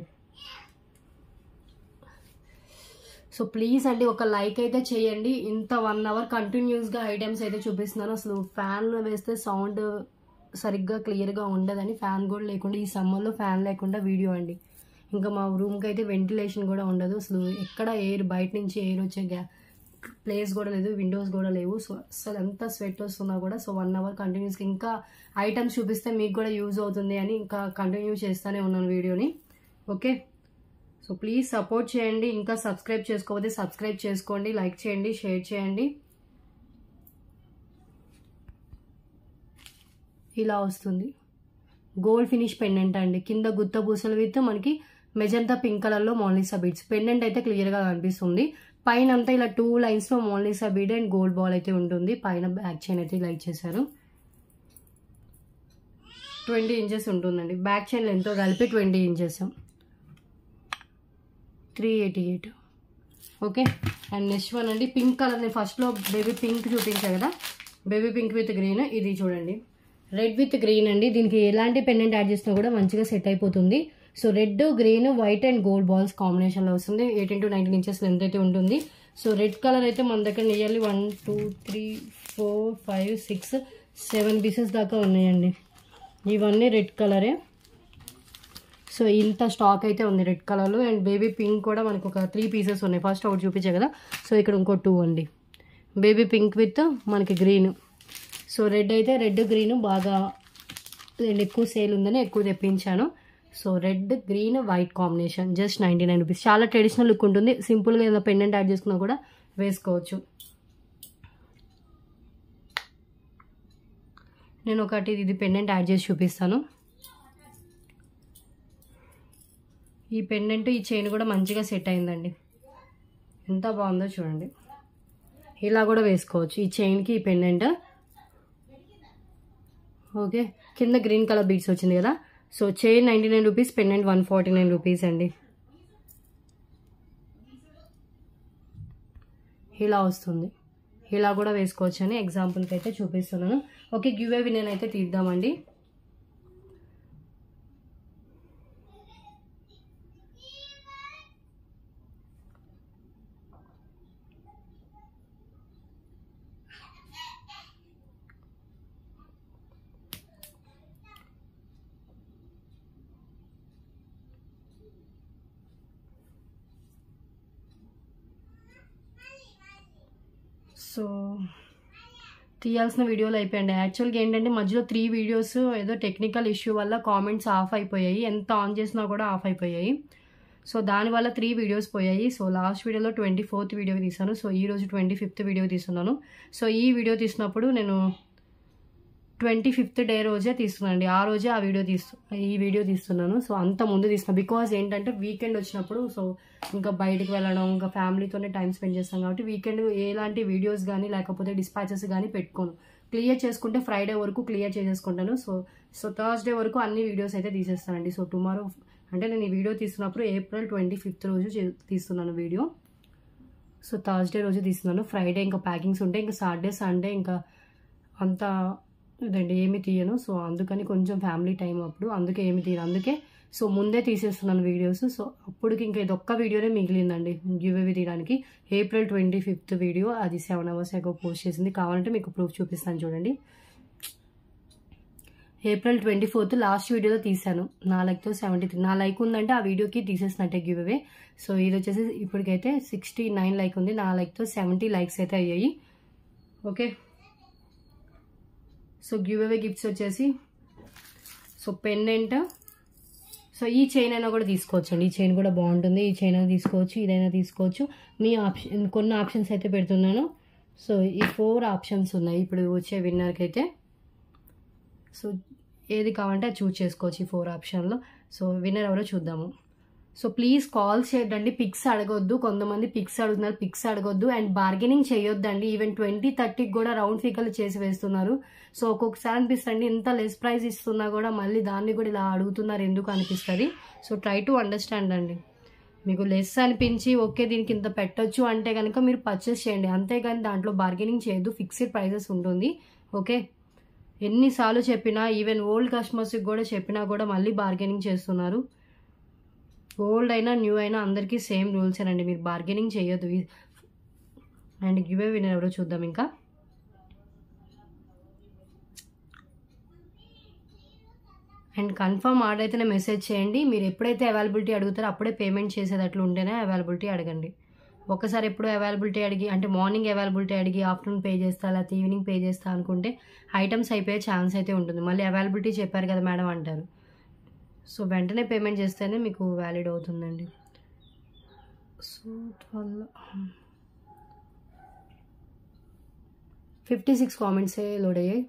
సో ప్లీజ్ అండి ఒక లైక్ అయితే చేయండి. ఇంత వన్ అవర్ కంటిన్యూస్గా ఐటమ్స్ అయితే చూపిస్తున్నాను. అసలు ఫ్యాన్ వేస్తే సౌండ్ సరిగ్గా క్లియర్గా ఉండదని ఫ్యాన్ కూడా లేకుండా, ఈ సమ్మర్లో ఫ్యాన్ లేకుండా వీడియో అండి. ఇంకా మా రూమ్కి అయితే వెంటిలేషన్ కూడా ఉండదు, అసలు ఎక్కడ ఎయిర్ బయట నుంచి ఎయిర్ వచ్చే గ్యా ప్లేస్ కూడా లేదు, విండోస్ కూడా లేవు. సో అసలు ఎంత స్వెట్ వస్తున్నా కూడా, సో వన్ అవర్ కంటిన్యూస్గా ఇంకా ఐటమ్స్ చూపిస్తే మీకు కూడా యూజ్ అవుతుంది అని ఇంకా కంటిన్యూ చేస్తూనే ఉన్నాను వీడియోని. ఓకే, సో ప్లీజ్ సపోర్ట్ చేయండి. ఇంకా సబ్స్క్రైబ్ చేసుకోకపోతే సబ్స్క్రైబ్ చేసుకోండి, లైక్ చేయండి, షేర్ చేయండి. ఇలా వస్తుంది గోల్డ్ ఫినిష్ పెండెంట్ అండి, కింద గుత్త పూసలు విత్ మనకి మెజంతా పింక్ కలర్లో మోనాలిసా బీడ్స్. పెండెంట్ అయితే క్లియర్గా కనిపిస్తుంది, పైన అంతా ఇలా టూ లైన్స్లో Mona Lisa bead and gold ball అయితే ఉంటుంది. పైన బ్యాక్ చైన్ అయితే ఇలా ఇచ్చేసారు, ట్వంటీ ఇంచెస్ ఉంటుందండి. బ్యాక్ చైన్ లెంత్తో కలిపి twenty inches, three eighty eight. Okay, and next one అండి పింక్ కలర్. నేను ఫస్ట్లో బేబీ పింక్ చూపించా కదా, బేబీ పింక్ విత్ గ్రీన్. ఇది చూడండి రెడ్ విత్ గ్రీన్ అండి, దీనికి ఎలాంటి పెండెంట్ యాడ్ చేసినా కూడా మంచిగా సెట్ అయిపోతుంది. So red green white and gold balls కాంబినేషన్లో వస్తుంది. Eighteen to nineteen inches length అయితే ఉంటుంది. సో రెడ్ కలర్ అయితే మన దగ్గర nearly one two three four five six seven pieces దాకా ఉన్నాయండి, ఇవన్నీ రెడ్ కలరే. సో ఇంత స్టాక్ అయితే ఉంది రెడ్ కలర్లో. అండ్ బేబీ పింక్ కూడా మనకు ఒక త్రీ పీసెస్ ఉన్నాయి, ఫస్ట్ ఒకటి చూపించే కదా, సో ఇక్కడ ఇంకో టూ అండి. బేబీ పింక్ విత్ మనకి గ్రీన్. సో రెడ్ అయితే రెడ్ గ్రీన్ బాగా ఎక్కువ సేల్ ఉందని ఎక్కువ తెప్పించాను. So red green white combination just ninety nine rupees. చాలా ట్రెడిషనల్ లుక్ ఉంటుంది, సింపుల్గా ఏదైనా పెండెంట్ యాడ్ చేసుకున్నా కూడా వేసుకోవచ్చు. నేను ఒకటి ఇది పెండెంట్ యాడ్ చేసి చూపిస్తాను. ఈ పెండెంట్ ఈ చైన్ కూడా మంచిగా సెట్ అయిందండి, ఎంత బాగుందో చూడండి. ఇలా కూడా వేసుకోవచ్చు ఈ చైన్కి ఈ పెండెంట్. ఓకే, కింద గ్రీన్ కలర్ బీడ్స్ వచ్చింది కదా. So chain ninety nine rupees, pendant one forty nine rupees అండి. ఇలా వస్తుంది, ఇలా కూడా వేసుకోవచ్చు అని ఎగ్జాంపుల్కి అయితే చూపిస్తున్నాను. ఓకే, గివ్ అవే నేనైతే తీద్దామండి. సో తీయాల్సిన వీడియోలు అయిపోయాయండి. యాక్చువల్గా ఏంటంటే మధ్యలో త్రీ వీడియోస్ ఏదో టెక్నికల్ ఇష్యూ వల్ల కామెంట్స్ ఆఫ్ అయిపోయాయి, ఎంత ఆన్ చేసినా కూడా ఆఫ్ అయిపోయాయి. సో దానివల్ల త్రీ వీడియోస్ పోయాయి. సో లాస్ట్ వీడియోలో ట్వంటీ ఫోర్త్ వీడియో తీసాను. సో ఈరోజు ట్వంటీ ఫిఫ్త్ వీడియో తీస్తున్నాను. సో ఈ వీడియో తీసినప్పుడు నేను ట్వంటీ ఫిఫ్త్ డే రోజే తీస్తున్నానండి. ఆ రోజే ఆ వీడియో తీస్తు ఈ వీడియో తీస్తున్నాను. సో అంత ముందు తీస్తున్నాను బికాజ్ ఏంటంటే వీకెండ్ వచ్చినప్పుడు సో ఇంకా బయటికి వెళ్ళడం, ఇంకా ఫ్యామిలీతోనే టైం స్పెండ్ చేస్తాం కాబట్టి వీకెండ్ ఎలాంటి వీడియోస్ కానీ లేకపోతే డిస్పాచెస్ కానీ పెట్టుకోను. క్లియర్ చేసుకుంటే ఫ్రైడే వరకు క్లియర్ చేసేసుకుంటాను. సో సో థర్స్డే వరకు అన్ని వీడియోస్ అయితే తీసేస్తానండి. సో టుమారో అంటే నేను ఈ వీడియో తీస్తున్నప్పుడు ఏప్రిల్ ట్వంటీ ఫిఫ్త్ రోజు తీస్తున్నాను వీడియో. సో థర్స్డే రోజు తీస్తున్నాను. ఫ్రైడే ఇంకా ప్యాకింగ్స్ ఉంటాయి, ఇంకా సాటర్డే సండే ఇంకా అంతా ఇదండి ఏమి తీయను. సో అందుకని కొంచెం ఫ్యామిలీ టైం అప్పుడు, అందుకే ఏమి తీయను. అందుకే సో ముందే తీసేస్తున్నాను వీడియోస్. సో అప్పటికి ఇంకా ఇది ఒక్క వీడియోనే మిగిలిందండి గివ్ అవే తీయడానికి. ఏప్రిల్ ట్వంటీ ఫిఫ్త్ వీడియో, అది సెవెన్ అవర్స్ ఎగో పోస్ట్ చేసింది. కావాలంటే మీకు ప్రూఫ్ చూపిస్తాను చూడండి. ఏప్రిల్ ట్వంటీ ఫోర్త్ లాస్ట్ వీడియోలో తీసాను. నా లైక్తో సెవెంటీ త్రీ నా లైక్ ఉందంటే ఆ వీడియోకి తీసేసినట్టే గివ్ అవే. సో ఇది వచ్చేసి ఇప్పటికైతే సిక్స్టీ నైన్ లైక్ ఉంది. నా లైక్తో సెవెంటీ లైక్స్ అయితే అయ్యాయి. Okay, so give away gifts వచ్చేసి సో పెండెంట్. సో ఈ చైన్ అయినా కూడా తీసుకోవచ్చు అండి. ఈ చైన్ కూడా బాగుంటుంది. ఈ చైన్ అయినా తీసుకోవచ్చు, ఇదైనా తీసుకోవచ్చు. మీ ఆప్షన్ కొన్ని ఆప్షన్స్ అయితే పెడుతున్నాను. సో ఈ ఫోర్ ఆప్షన్స్ ఉన్నాయి ఇప్పుడు వచ్చే విన్నర్కి అయితే. సో ఏది కావాలంటే అది చూస్ చేసుకోవచ్చు ఈ ఫోర్ ఆప్షన్లో. సో విన్నర్ ఎవరో చూద్దాము. సో ప్లీజ్ కాల్ చేయొద్దండి, పిక్స్ అడగొద్దు. కొంతమంది పిక్స్ అడుగుతున్నారు, పిక్స్ అడగొద్దు. అండ్ బార్గెనింగ్ చేయొద్దండి. ఈవెన్ ట్వంటీ థర్టీకి కూడా రౌండ్ ఫిగర్లు చేసి వేస్తున్నారు. సో ఒక్కొక్కసారి అనిపిస్తుంది ఇంత లెస్ ప్రైస్ ఇస్తున్నా కూడా మళ్ళీ దాన్ని కూడా ఇలా అడుగుతున్నారు ఎందుకు అనిపిస్తుంది. సో ట్రై టు అండర్స్టాండ్ అండి. మీకు లెస్ అనిపించి ఓకే దీనికి ఇంత పెట్టొచ్చు అంటే కనుక మీరు పర్చేస్ చేయండి. అంతేగాని దాంట్లో బార్గెనింగ్ చేయొద్దు, ఫిక్స్డ్ ప్రైజెస్ ఉంటుంది. ఓకే, ఎన్నిసార్లు చెప్పినా ఈవెన్ ఓల్డ్ కస్టమర్స్కి కూడా చెప్పినా కూడా మళ్ళీ బార్గెనింగ్ చేస్తున్నారు. ఓల్డ్ అయినా న్యూ అయినా అందరికీ సేమ్ రూల్స్ అండి, మీరు బార్గెనింగ్ చేయొద్దు. అండ్ గివ్ అవే విన్నర్ ఎవరో చూద్దాం. ఇంకా అండ్ కన్ఫర్మ్ ఆర్డర్ అయితేనే మెసేజ్ చేయండి. మీరు ఎప్పుడైతే అవైలబిలిటీ అడుగుతారో అప్పుడే పేమెంట్ చేసేటట్లు ఉంటేనే అవైలబిలిటీ అడగండి. ఒక్కసారి ఎప్పుడు అవైలబిలిటీ అడిగి అంటే మార్నింగ్ అవైలబిలిటీ అడిగి ఆఫ్టర్నూన్ పే చేస్తా లేకపోతే ఈవినింగ్ పే చేస్తా అనుకుంటే ఐటమ్స్ అయిపోయే ఛాన్స్ అయితే ఉంటుంది. మళ్ళీ అవైలబిలిటీ చెప్పారు కదా మేడం అంటారు. సో వెంటనే పేమెంట్ చేస్తేనే మీకు వ్యాలిడ్ అవుతుందండి. సో ట్వెల్వ్ ఫిఫ్టీ సిక్స్ కామెంట్సే లోడ్ అయ్యాయి.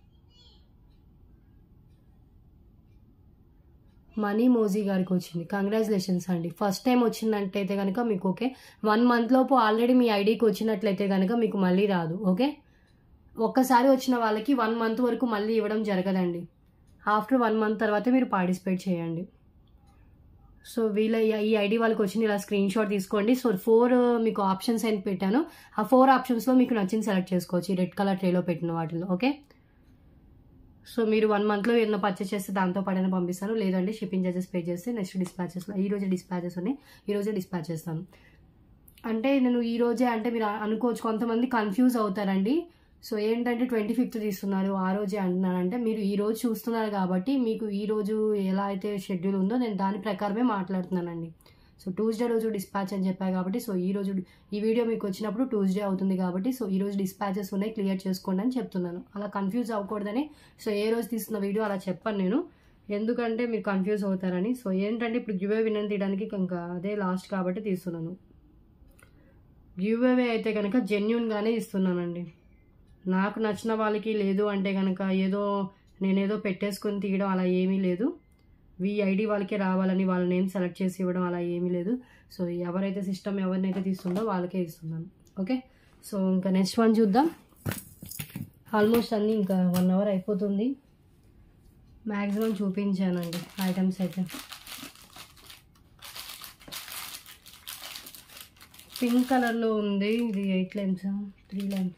మనీ మోజీ గారికి వచ్చింది, కంగ్రాచులేషన్స్ అండి. ఫస్ట్ టైం వచ్చిందంటైతే కనుక మీకు ఓకే. వన్ మంత్ లోపు ఆల్రెడీ మీ ఐడికి వచ్చినట్లయితే కనుక మీకు మళ్ళీ రాదు. ఓకే, ఒక్కసారి వచ్చిన వాళ్ళకి వన్ మంత్ వరకు మళ్ళీ ఇవ్వడం జరగదండి. ఆఫ్టర్ వన్ మంత్ తర్వాత మీరు పార్టిసిపేట్ చేయండి. సో వీళ్ళ ఈ ఐడి వాళ్ళకి వచ్చింది, ఇలా స్క్రీన్ షాట్ తీసుకోండి. సో ఫోర్ మీకు ఆప్షన్స్ అని పెట్టాను. ఆ ఫోర్ ఆప్షన్స్లో మీకు నచ్చింది సెలెక్ట్ చేసుకోవచ్చు ఈ రెడ్ కలర్ ట్రేలో పెట్టిన వాటిలో. ఓకే, సో మీరు వన్ మంత్లో ఏదైనా పర్చేస్ చేస్తే దాంతో పాటైనా పంపిస్తాను, లేదంటే షిప్పింగ్ చార్జెస్ పే చేస్తే నెక్స్ట్ డిస్పాచెస్లో ఈ రోజే డిస్పాచెస్ ఉన్నాయి, ఈ రోజే డిస్పాచ్ చేస్తాను. అంటే నేను ఈ రోజే అంటే మీరు అనుకోవచ్చు, కొంతమంది కన్ఫ్యూజ్ అవుతారండి. సో ఏంటంటే ట్వంటీ ఫిఫ్త్ తీస్తున్నారు ఆ రోజే అంటున్నారంటే మీరు ఈ రోజు చూస్తున్నారు కాబట్టి మీకు ఈ రోజు ఎలా అయితే షెడ్యూల్ ఉందో నేను దాని ప్రకారమే మాట్లాడుతున్నానండి. సో ట్యూస్డే రోజు డిస్పాచ్ అని చెప్పాను కాబట్టి సో ఈ రోజు ఈ వీడియో మీకు వచ్చినప్పుడు ట్యూస్డే అవుతుంది కాబట్టి సో ఈ రోజు డిస్పాచెస్ ఉన్నాయి క్లియర్ చేసుకోండి అని చెప్తున్నాను. అలా కన్ఫ్యూజ్ అవ్వకూడదని సో ఏ రోజు తీస్తున్న వీడియో అలా చెప్పాను నేను, ఎందుకంటే మీరు కన్ఫ్యూజ్ అవుతారని. సో ఏంటంటే ఇప్పుడు గివ్ అవే విన్నర్ తీయడానికి ఇంకా అదే లాస్ట్ కాబట్టి తీస్తున్నాను. గివ్ అవే అయితే కనుక జెన్యూన్గానే ఇస్తున్నానండి. నాకు నచ్చిన వాళ్ళకి లేదు అంటే కనుక ఏదో నేనేదో పెట్టేసుకొని తీయడం అలా ఏమీ లేదు. వీ ఐడి వాళ్ళకే రావాలని వాళ్ళ నేమ్ సెలెక్ట్ చేసి ఇవ్వడం అలా ఏమీ లేదు. సో ఎవరైతే సిస్టమ్ ఎవరినైతే తీస్తుందో వాళ్ళకే ఇస్తున్నాను. ఓకే, సో ఇంకా నెక్స్ట్ వన్ చూద్దాం. ఆల్మోస్ట్ అన్నీ ఇంకా వన్ అవర్ అయిపోతుంది. మ్యాక్సిమం చూపించానండి ఐటమ్స్ అయితే. పింక్ కలర్లో ఉంది ఇది, eight lines three lines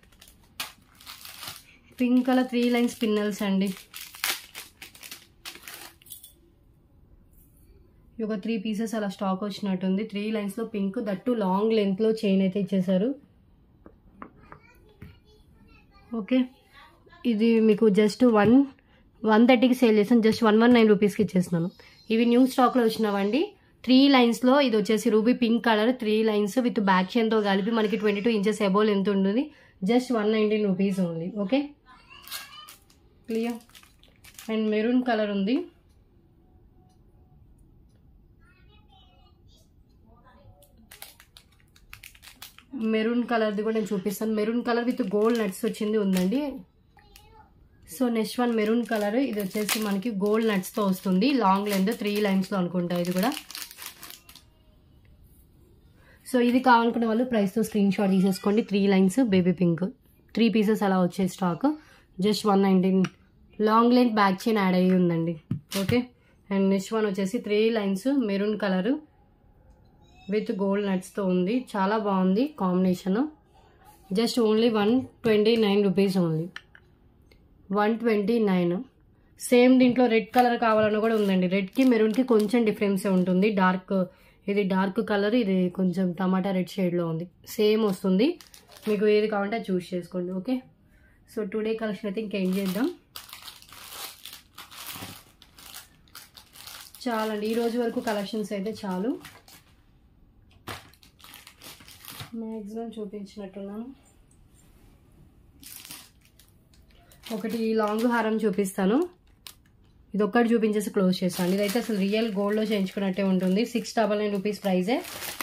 pink colour three lines పిన్నల్స్ అండి. ఒక త్రీ పీసెస్ అలా స్టాక్ వచ్చినట్టుంది. త్రీ లైన్స్లో పింక్, దట్టు లాంగ్ లెంత్లో చైన్ అయితే ఇచ్చేసారు. ఓకే, ఇది మీకు జస్ట్ వన్ వన్ థర్టీకి సేల్ చేసాను, జస్ట్ వన్ వన్ నైన్ రూపీస్కి ఇచ్చేస్తున్నాను. ఇవి న్యూ స్టాక్లో వచ్చినవండి. త్రీ లైన్స్లో ఇది వచ్చేసి ruby pink colour three lines with back చైన్తో కలిపి మనకి twenty two inches above length ఉంటుంది. Just one nineteen rupees only. Okay clear. And maroon colour ఉంది. మెరూన్ కలర్ది కూడా నేను చూపిస్తాను. Maroon colour with gold nuts వచ్చింది ఉందండి. So next one maroon colour, ఇది వచ్చేసి మనకి గోల్డ్ నట్స్తో వస్తుంది. లాంగ్ లెంత్ త్రీ లైన్స్లో అనుకుంటా ఇది కూడా. సో ఇది కావాలనుకునే వాళ్ళు ప్రైస్తో స్క్రీన్ షాట్ తీసేసుకోండి. Three lines baby pink, three pieces అలా వచ్చే stock. Just one nineteen. Long length back chain add అయ్యి ఉందండి. ఓకే. అండ్ నెక్స్ట్ వన్ వచ్చేసి three lines maroon colour with gold నట్స్తో ఉంది. చాలా బాగుంది combination. Just only one twenty nine rupees only. One twenty nine. Same దీంట్లో red colour కావాలన్నా కూడా ఉందండి. రెడ్కి మెరూన్కి కొంచెం డిఫరెన్సే ఉంటుంది. డార్క్, ఇది డార్క్ కలర్, ఇది కొంచెం టమాటా రెడ్ షేడ్లో ఉంది. సేమ్ వస్తుంది. మీకు ఏది కావాలంటే అది చూస్ చేసుకోండి. ఓకే. సో టుడే కలెక్షన్ అయితే ఇంకేం చేద్దాం. చాలండి ఈ రోజు వరకు కలెక్షన్స్ అయితే చాలు. మ్యాక్సిమం చూపించినట్టున్నాను. ఒకటి లాంగ్ హారం చూపిస్తాను. ఇది ఒక్కటి చూపించేసి క్లోజ్ చేస్తాను. ఇదైతే అసలు రియల్ గోల్డ్లో చేయించుకున్నట్టే ఉంటుంది. సిక్స్ డబల్ నైన్ రూపీస్ ప్రైజే.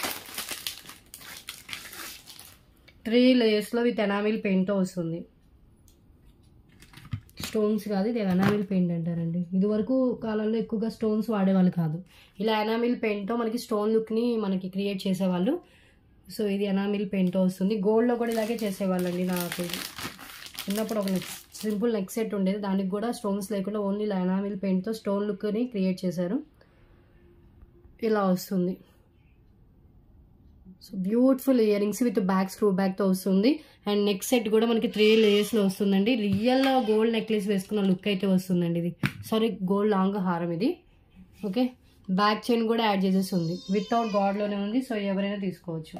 త్రీ లేయర్స్లో విత్ ఎనామిల్ పెయింట్తో వస్తుంది. స్టోన్స్ కాదు, ఇది ఎనామిల్ పెయింట్ అంటారండి. ఇది వరకు కాలంలో ఎక్కువగా స్టోన్స్ వాడేవాళ్ళు కాదు. ఇలా ఎనామిల్ పెయింట్తో మనకి స్టోన్ లుక్ని మనకి క్రియేట్ చేసేవాళ్ళు. సో ఇది ఎనామిల్ పెయింట్తో వస్తుంది. గోల్డ్లో కూడా ఇలాగే చేసేవాళ్ళండి. నాకు చిన్నప్పుడు ఒక నెక్ సింపుల్ నెక్ సెట్ ఉండేది, దానికి కూడా స్టోన్స్ లేకుండా ఓన్లీ ఇలా ఎనామిల్ పెయింట్తో స్టోన్ లుక్ని క్రియేట్ చేశారు. ఇలా వస్తుంది. So beautiful year rings with back screw బ్యాక్తో వస్తుంది. అండ్ నెక్ సెట్ కూడా మనకి త్రీ లేయర్స్లో వస్తుందండి. రియల్ గోల్డ్ నెక్లెస్ వేసుకున్న లుక్ అయితే వస్తుందండి ఇది. సారీ, గోల్డ్ లాంగ్ హారం ఇది. ఓకే. బ్యాక్ చైన్ కూడా యాడ్ చేసేసి ఉంది. వితౌట్ గాడ్లోనే ఉంది. సో ఎవరైనా తీసుకోవచ్చు.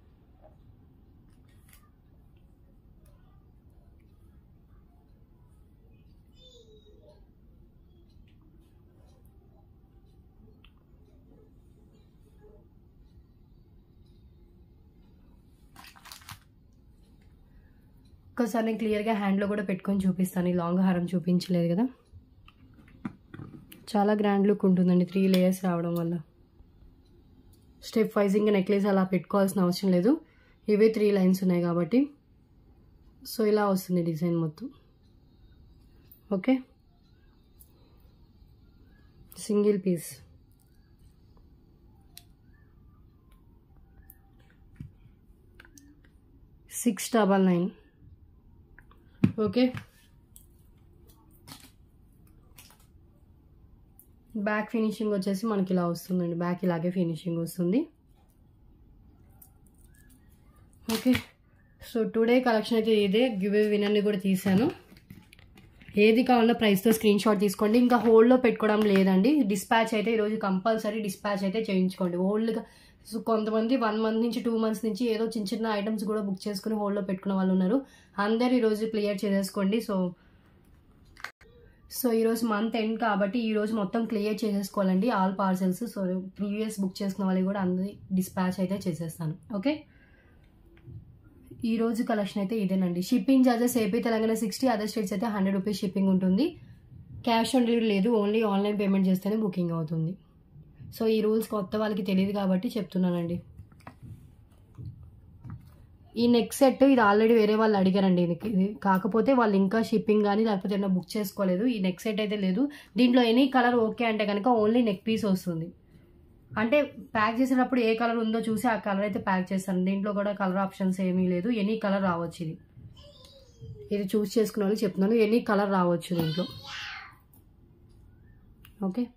ఒక్కసారి నేను క్లియర్గా హ్యాండ్లో కూడా పెట్టుకొని చూపిస్తాను. ఈ లాంగ్ హారం చూపించలేదు కదా. చాలా గ్రాండ్ లుక్ ఉంటుందండి త్రీ లేయర్స్ రావడం వల్ల. స్టెప్ వైజ్ ఇంకా నెక్లెస్ అలా పెట్టుకోవాల్సిన అవసరం లేదు. ఇవే త్రీ లైన్స్ ఉన్నాయి కాబట్టి. సో ఇలా వస్తుంది డిజైన్ మొత్తం. Okay. Single piece. Six double nine. Okay. Back finishing వచ్చేసి మనకి ఇలా వస్తుందండి. బ్యాక్ ఇలాగే ఫినిషింగ్ వస్తుంది. ఓకే. సో టుడే కలెక్షన్ అయితే ఇదే. గివ్ అవే విన్నర్ని కూడా తీసాను. ఏది కావాలన్నా ప్రైస్తో స్క్రీన్ షాట్ తీసుకోండి. ఇంకా హోల్డ్లో పెట్టుకోవడం లేదండి. డిస్పాచ్ అయితే ఈరోజు కంపల్సరీ డిస్పాచ్ అయితే చేయించుకోండి. హోల్డ్గా సో కొంతమంది వన్ మంత్ నుంచి టూ మంత్స్ నుంచి ఏదో చిన్న చిన్న ఐటమ్స్ కూడా బుక్ చేసుకుని హోల్డ్లో పెట్టుకున్న వాళ్ళు ఉన్నారు. అందరు ఈరోజు క్లియర్ చేసేసుకోండి. సో సో ఈరోజు మంత్ ఎండ్ కాబట్టి ఈరోజు మొత్తం క్లియర్ చేసేసుకోవాలండి all parcels. So previous book చేసుకున్న వాళ్ళకి కూడా అందరి డిస్పాచ్ అయితే చేసేస్తాను. ఓకే. ఈరోజు కలెక్షన్ అయితే ఇదేనండి. Shipping charges AP Telangana sixty, other states అయితే హండ్రెడ్ రూపీస్ షిప్పింగ్ ఉంటుంది. క్యాష్ ఆన్ డెలివరీ లేదు. ఓన్లీ ఆన్లైన్ పేమెంట్ చేస్తేనే బుకింగ్ అవుతుంది. సో ఈ రూల్స్ కొత్త వాళ్ళకి తెలియదు కాబట్టి చెప్తున్నానండి. ఈ నెక్ సెట్ ఇది ఆల్రెడీ వేరే వాళ్ళు అడిగారండి. ఇది కాకపోతే వాళ్ళు ఇంకా షిప్పింగ్ కానీ లేకపోతే ఏమైనా బుక్ చేసుకోలేదు. ఈ నెక్ సెట్ అయితే లేదు. దీంట్లో ఎనీ కలర్ ఓకే అంటే కనుక ఓన్లీ నెక్ పీస్ వస్తుంది. అంటే ప్యాక్ చేసేటప్పుడు ఏ కలర్ ఉందో చూసి ఆ కలర్ అయితే ప్యాక్ చేస్తాను. దీంట్లో కూడా కలర్ ఆప్షన్స్ ఏమీ లేదు. ఎనీ కలర్ రావచ్చు. ఇది ఇది చూస్ చేసుకున్న వాళ్ళు చెప్తున్నాను. ఎనీ కలర్ రావచ్చు దీంట్లో. ఓకే.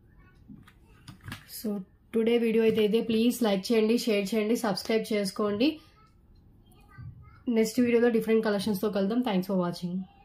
సో టుడే వీడియో అయితే ఇదే. ప్లీజ్ లైక్ చేయండి, షేర్ చేయండి, సబ్స్క్రైబ్ చేసుకోండి. నెక్స్ట్ వీడియోలో డిఫరెంట్ కలెక్షన్స్తో కలుద్దాం. Thanks for watching.